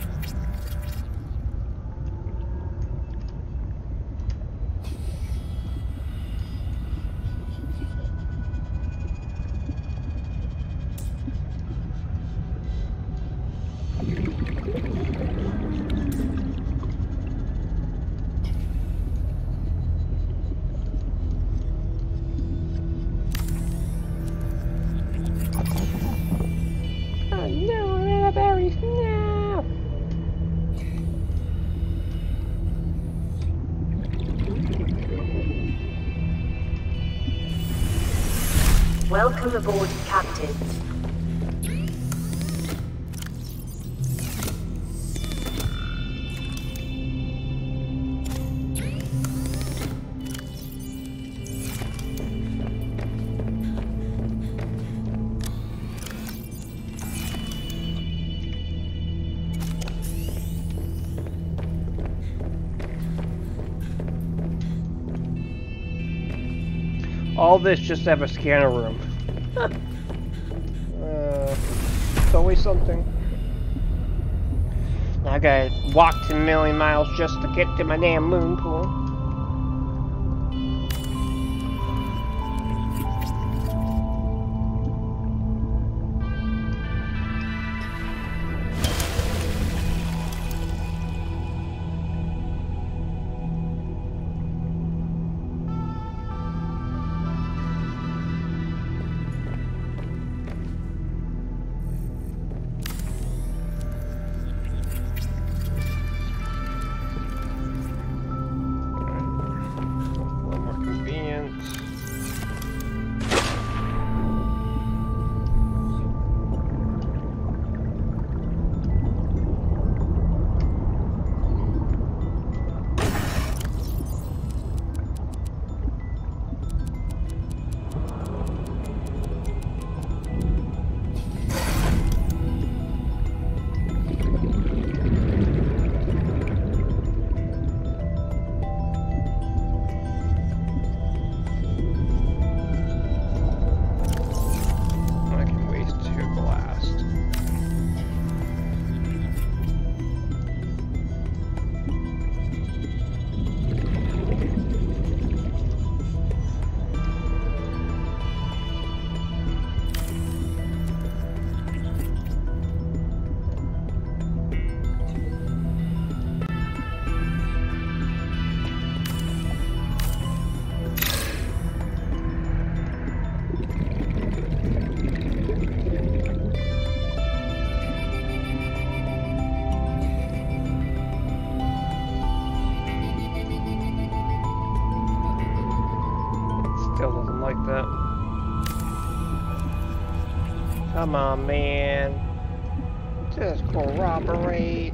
Welcome aboard, Captain.
All this just to have a scanner room. It's always something. I gotta walk 10 million miles just to get to my damn moon pool. Come on, man. Just corroborate.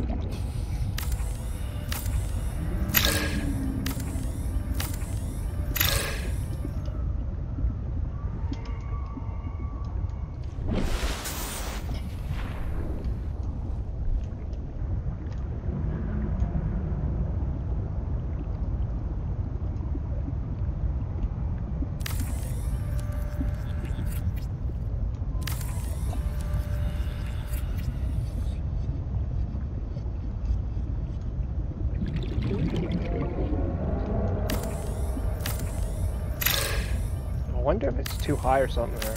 I wonder if it's too high or something there.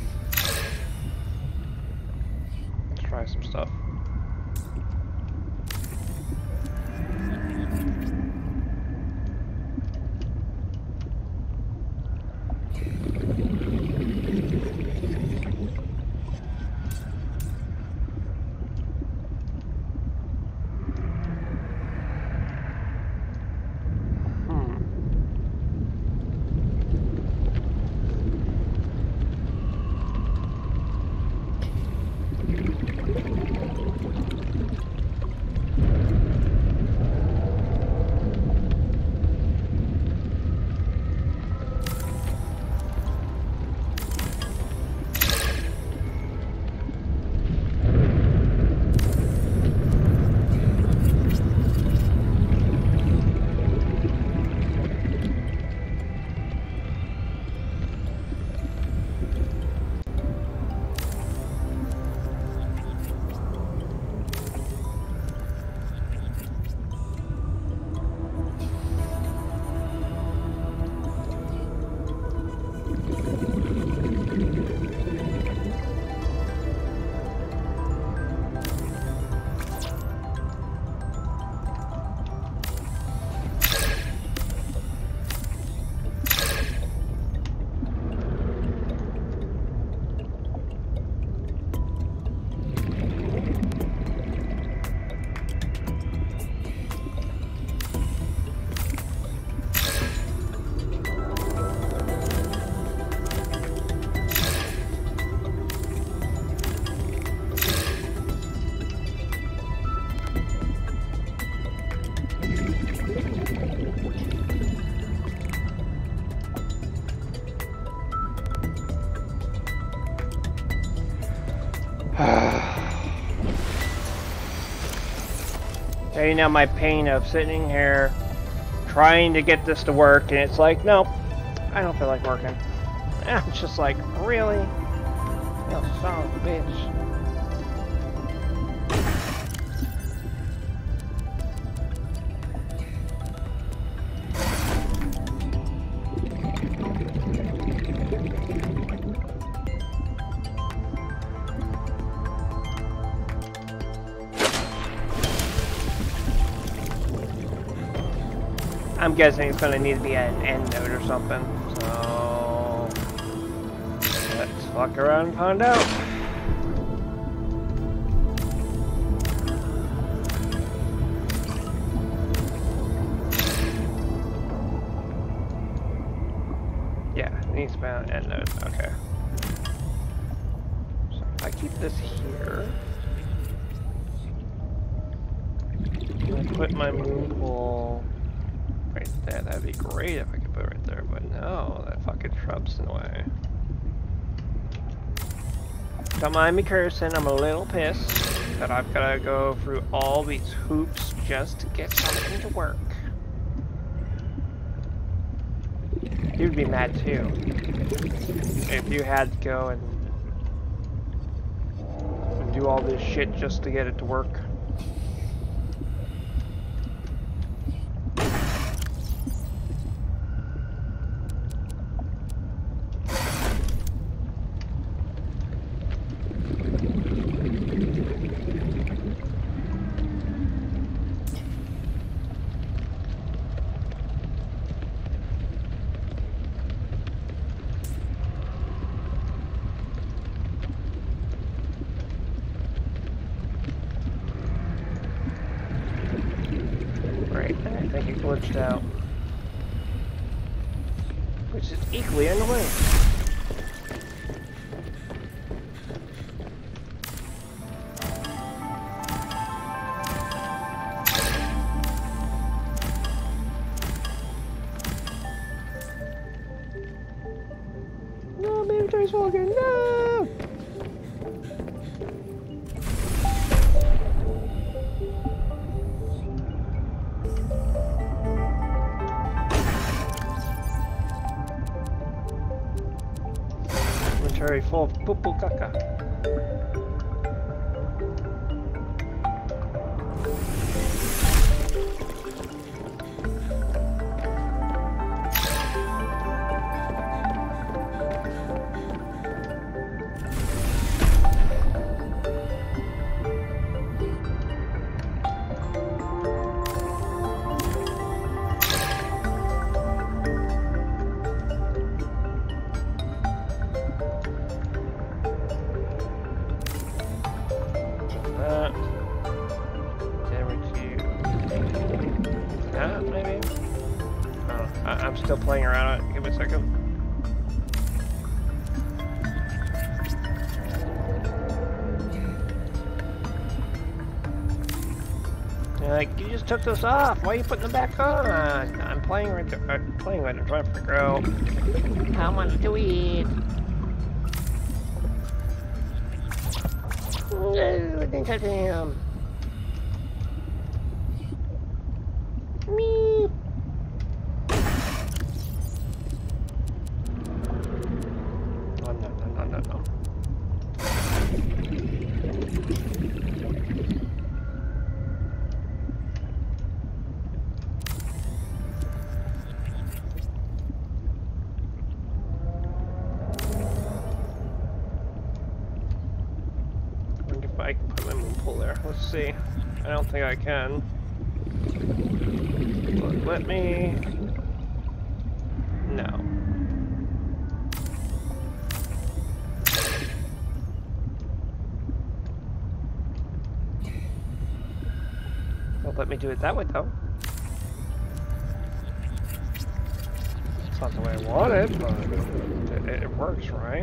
Let's try some stuff. So you know my pain of sitting here trying to get this to work, and it's like, nope, I don't feel like working. And I'm just like, really? You son of a bitch. I'm guessing it's going to need to be an end node or something, so let's fuck around and find out. Yeah, it needs to be an end node, okay. So if I keep this here, I put my moon pool right there. That'd be great if I could put it right there, but no, that fucking shrub's in the way. Don't mind me cursing, I'm a little pissed that I've got to go through all these hoops just to get something to work. You'd be mad too if you had to go and do all this shit just to get it to work. Glitched out, which is equally annoying. Inventory's full again. No! Inventory full of poo-poo caca. Maybe? I'm still playing around it. Give me a second. Like, you just took this off. Why are you putting them back on? I'm playing right there. I'm playing right there. I'm trying to figure out how much to eat. No, I think I am. Me. Oh, no. I can put my moon pool there. Let's see. I don't think I can. But let me... No. Well, let me do it that way, though. It's not the way I want it, but it works, right?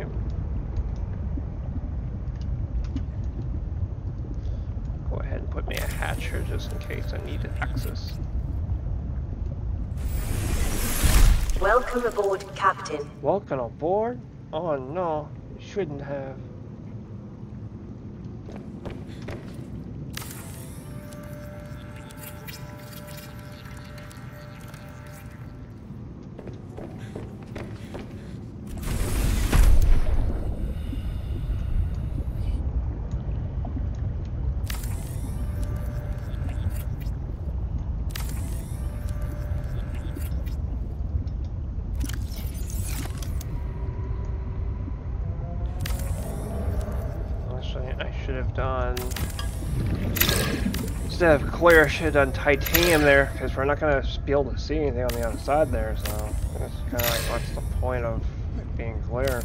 Put me a hatch here just in case I needed access.
Welcome aboard, Captain.
Welcome aboard? Oh no, you shouldn't have. I should have done, instead of clear, I should have done titanium there, because we're not going to be able to see anything on the other side there, so it's kind of like, what's the point of it being clear?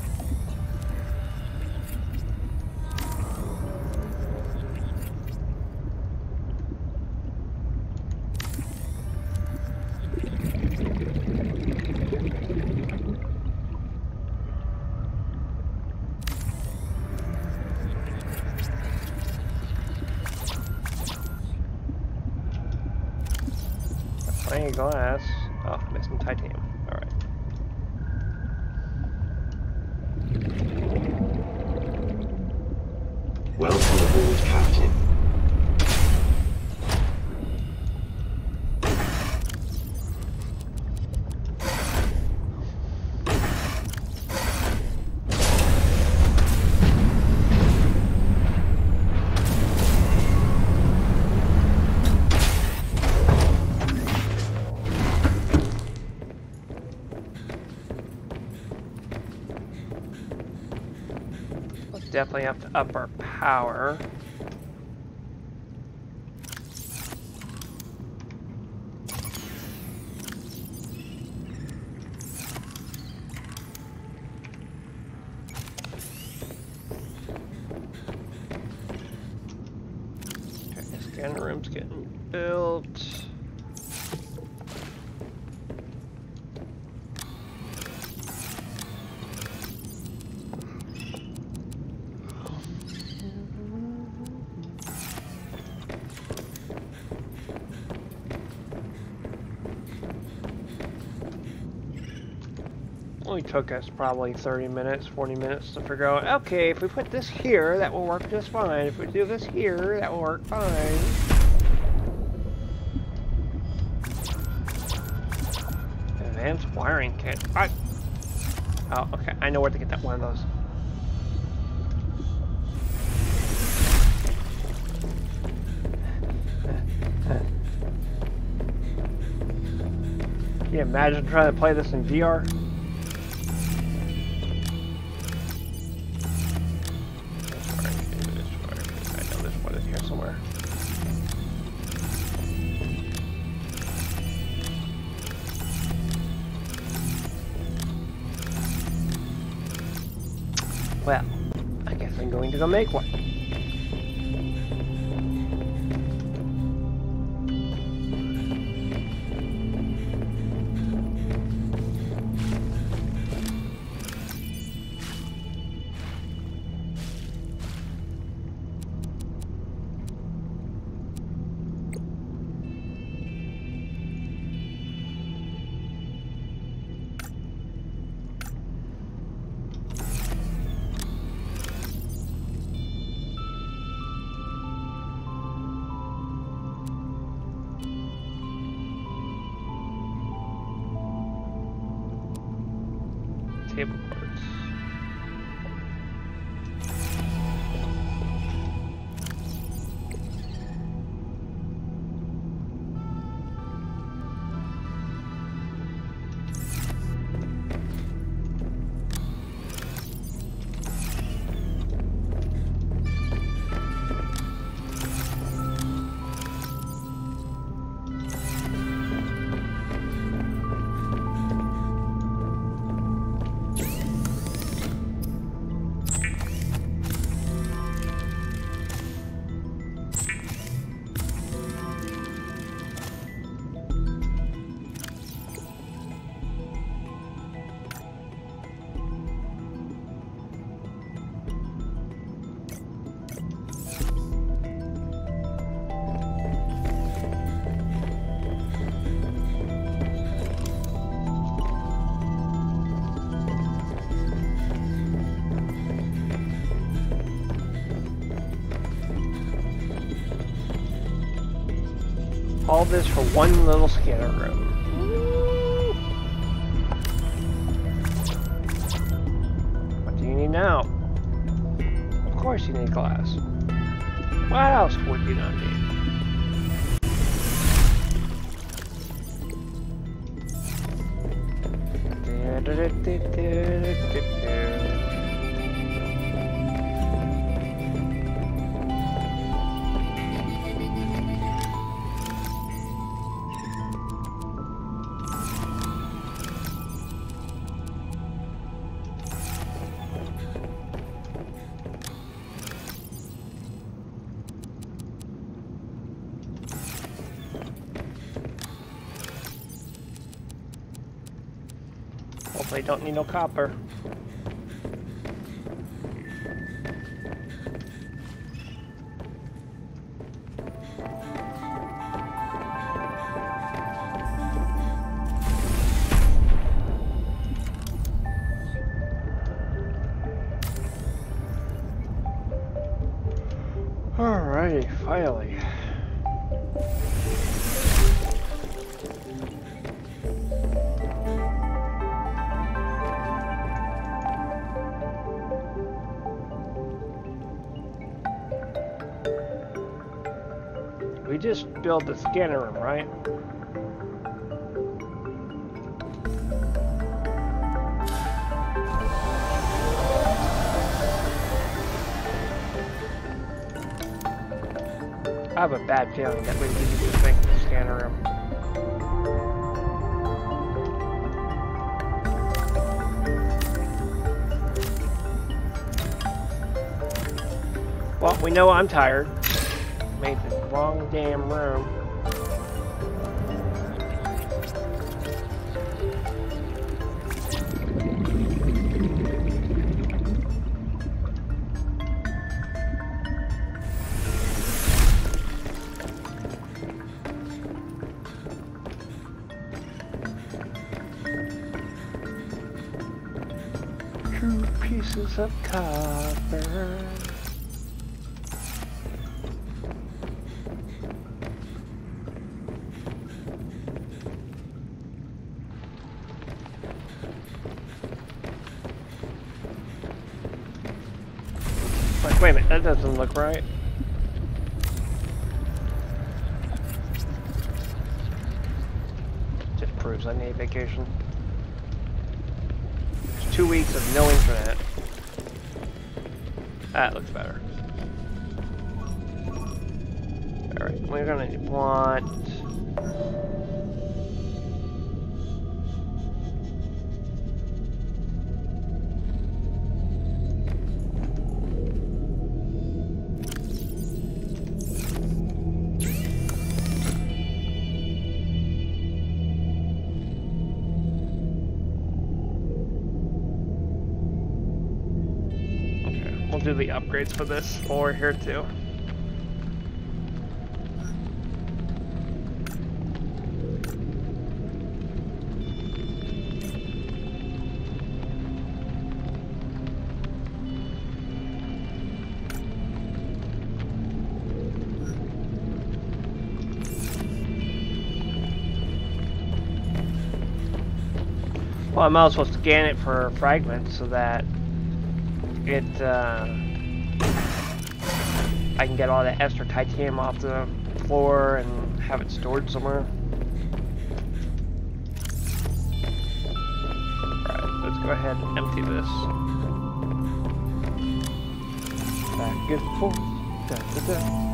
Plenty of glass. Oh, missing titanium. Alright.
Welcome aboard, Captain.
Definitely have to up our power. Okay, the scanner room's getting built. only took us probably 30 minutes, 40 minutes to figure out, okay, if we put this here, that will work just fine. If we do this here, that will work fine. Advanced wiring kit. Oh, okay. I know where to get that one of those. Can you imagine trying to play this in VR? I know there's one in here somewhere. Well, I guess I'm going to go make one. Table quartz. All this for one little scanner room. What do you need now? Of course you need glass. What else would you not need? Hopefully don't need no copper. Alrighty, finally. We just built the scanner room, right? I have a bad feeling that we need to just make the scanner room. Well, we know I'm tired. Made the wrong damn room. pieces of copper. Wait a minute, that doesn't look right. Just proves I need a vacation. It's 2 weeks of no internet. That looks better. Alright, we're gonna want... We'll do the upgrades for this while we're here too. Well, I might as well scan it for fragments so that it, I can get all that extra titanium off the floor and have it stored somewhere. Alright, let's go ahead and empty this. Back and forth. Da, da, da.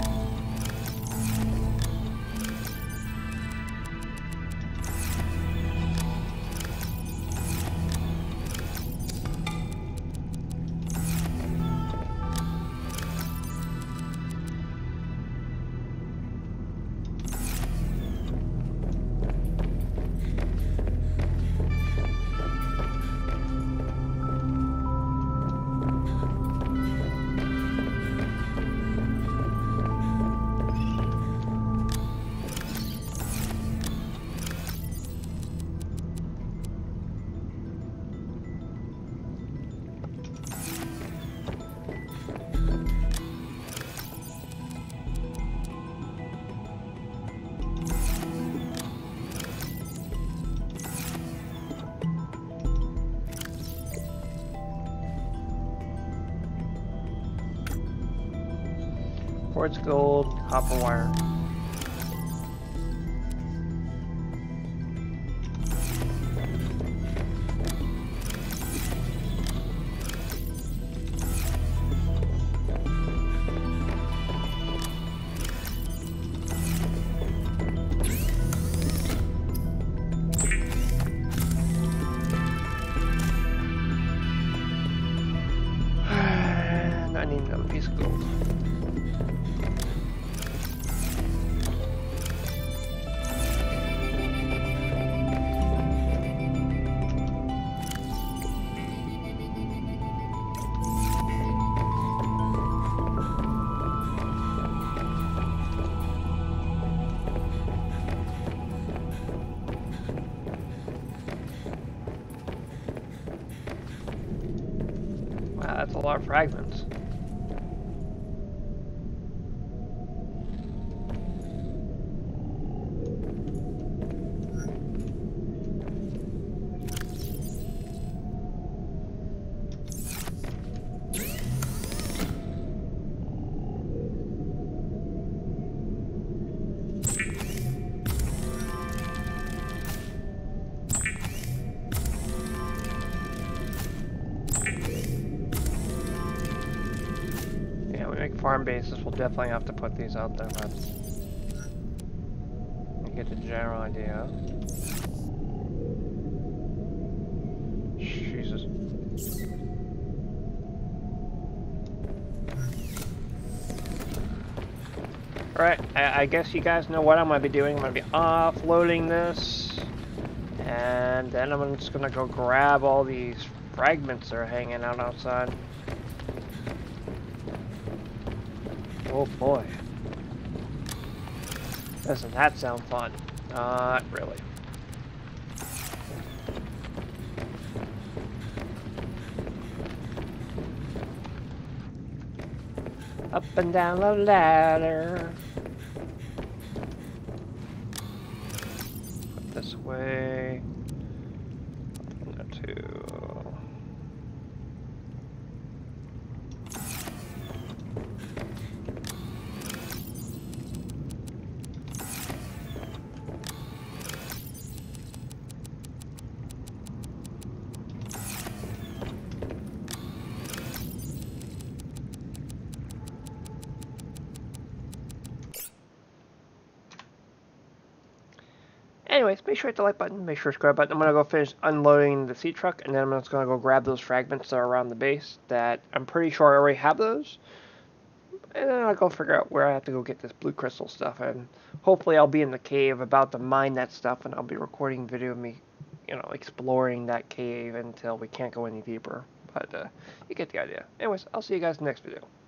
Quartz gold, copper wire. And I need another piece of gold. Wow, that's a lot of fragments. Farm bases, we'll definitely have to put these out there, but you get the general idea. Jesus. Alright, I guess you guys know what I'm going to be doing. I'm going to be offloading this, and then I'm just going to go grab all these fragments that are hanging out outside. Oh boy. Doesn't that sound fun? Not really. Up and down the ladder. This way. Up to... Anyways, make sure to hit the like button, make sure to subscribe button. I'm going to go finish unloading the sea truck, and then I'm just going to go grab those fragments that are around the base that I'm pretty sure I already have those. And then I'll go figure out where I have to go get this blue crystal stuff, and hopefully I'll be in the cave about to mine that stuff, and I'll be recording video of me, you know, exploring that cave until we can't go any deeper. But you get the idea. Anyways, I'll see you guys in the next video.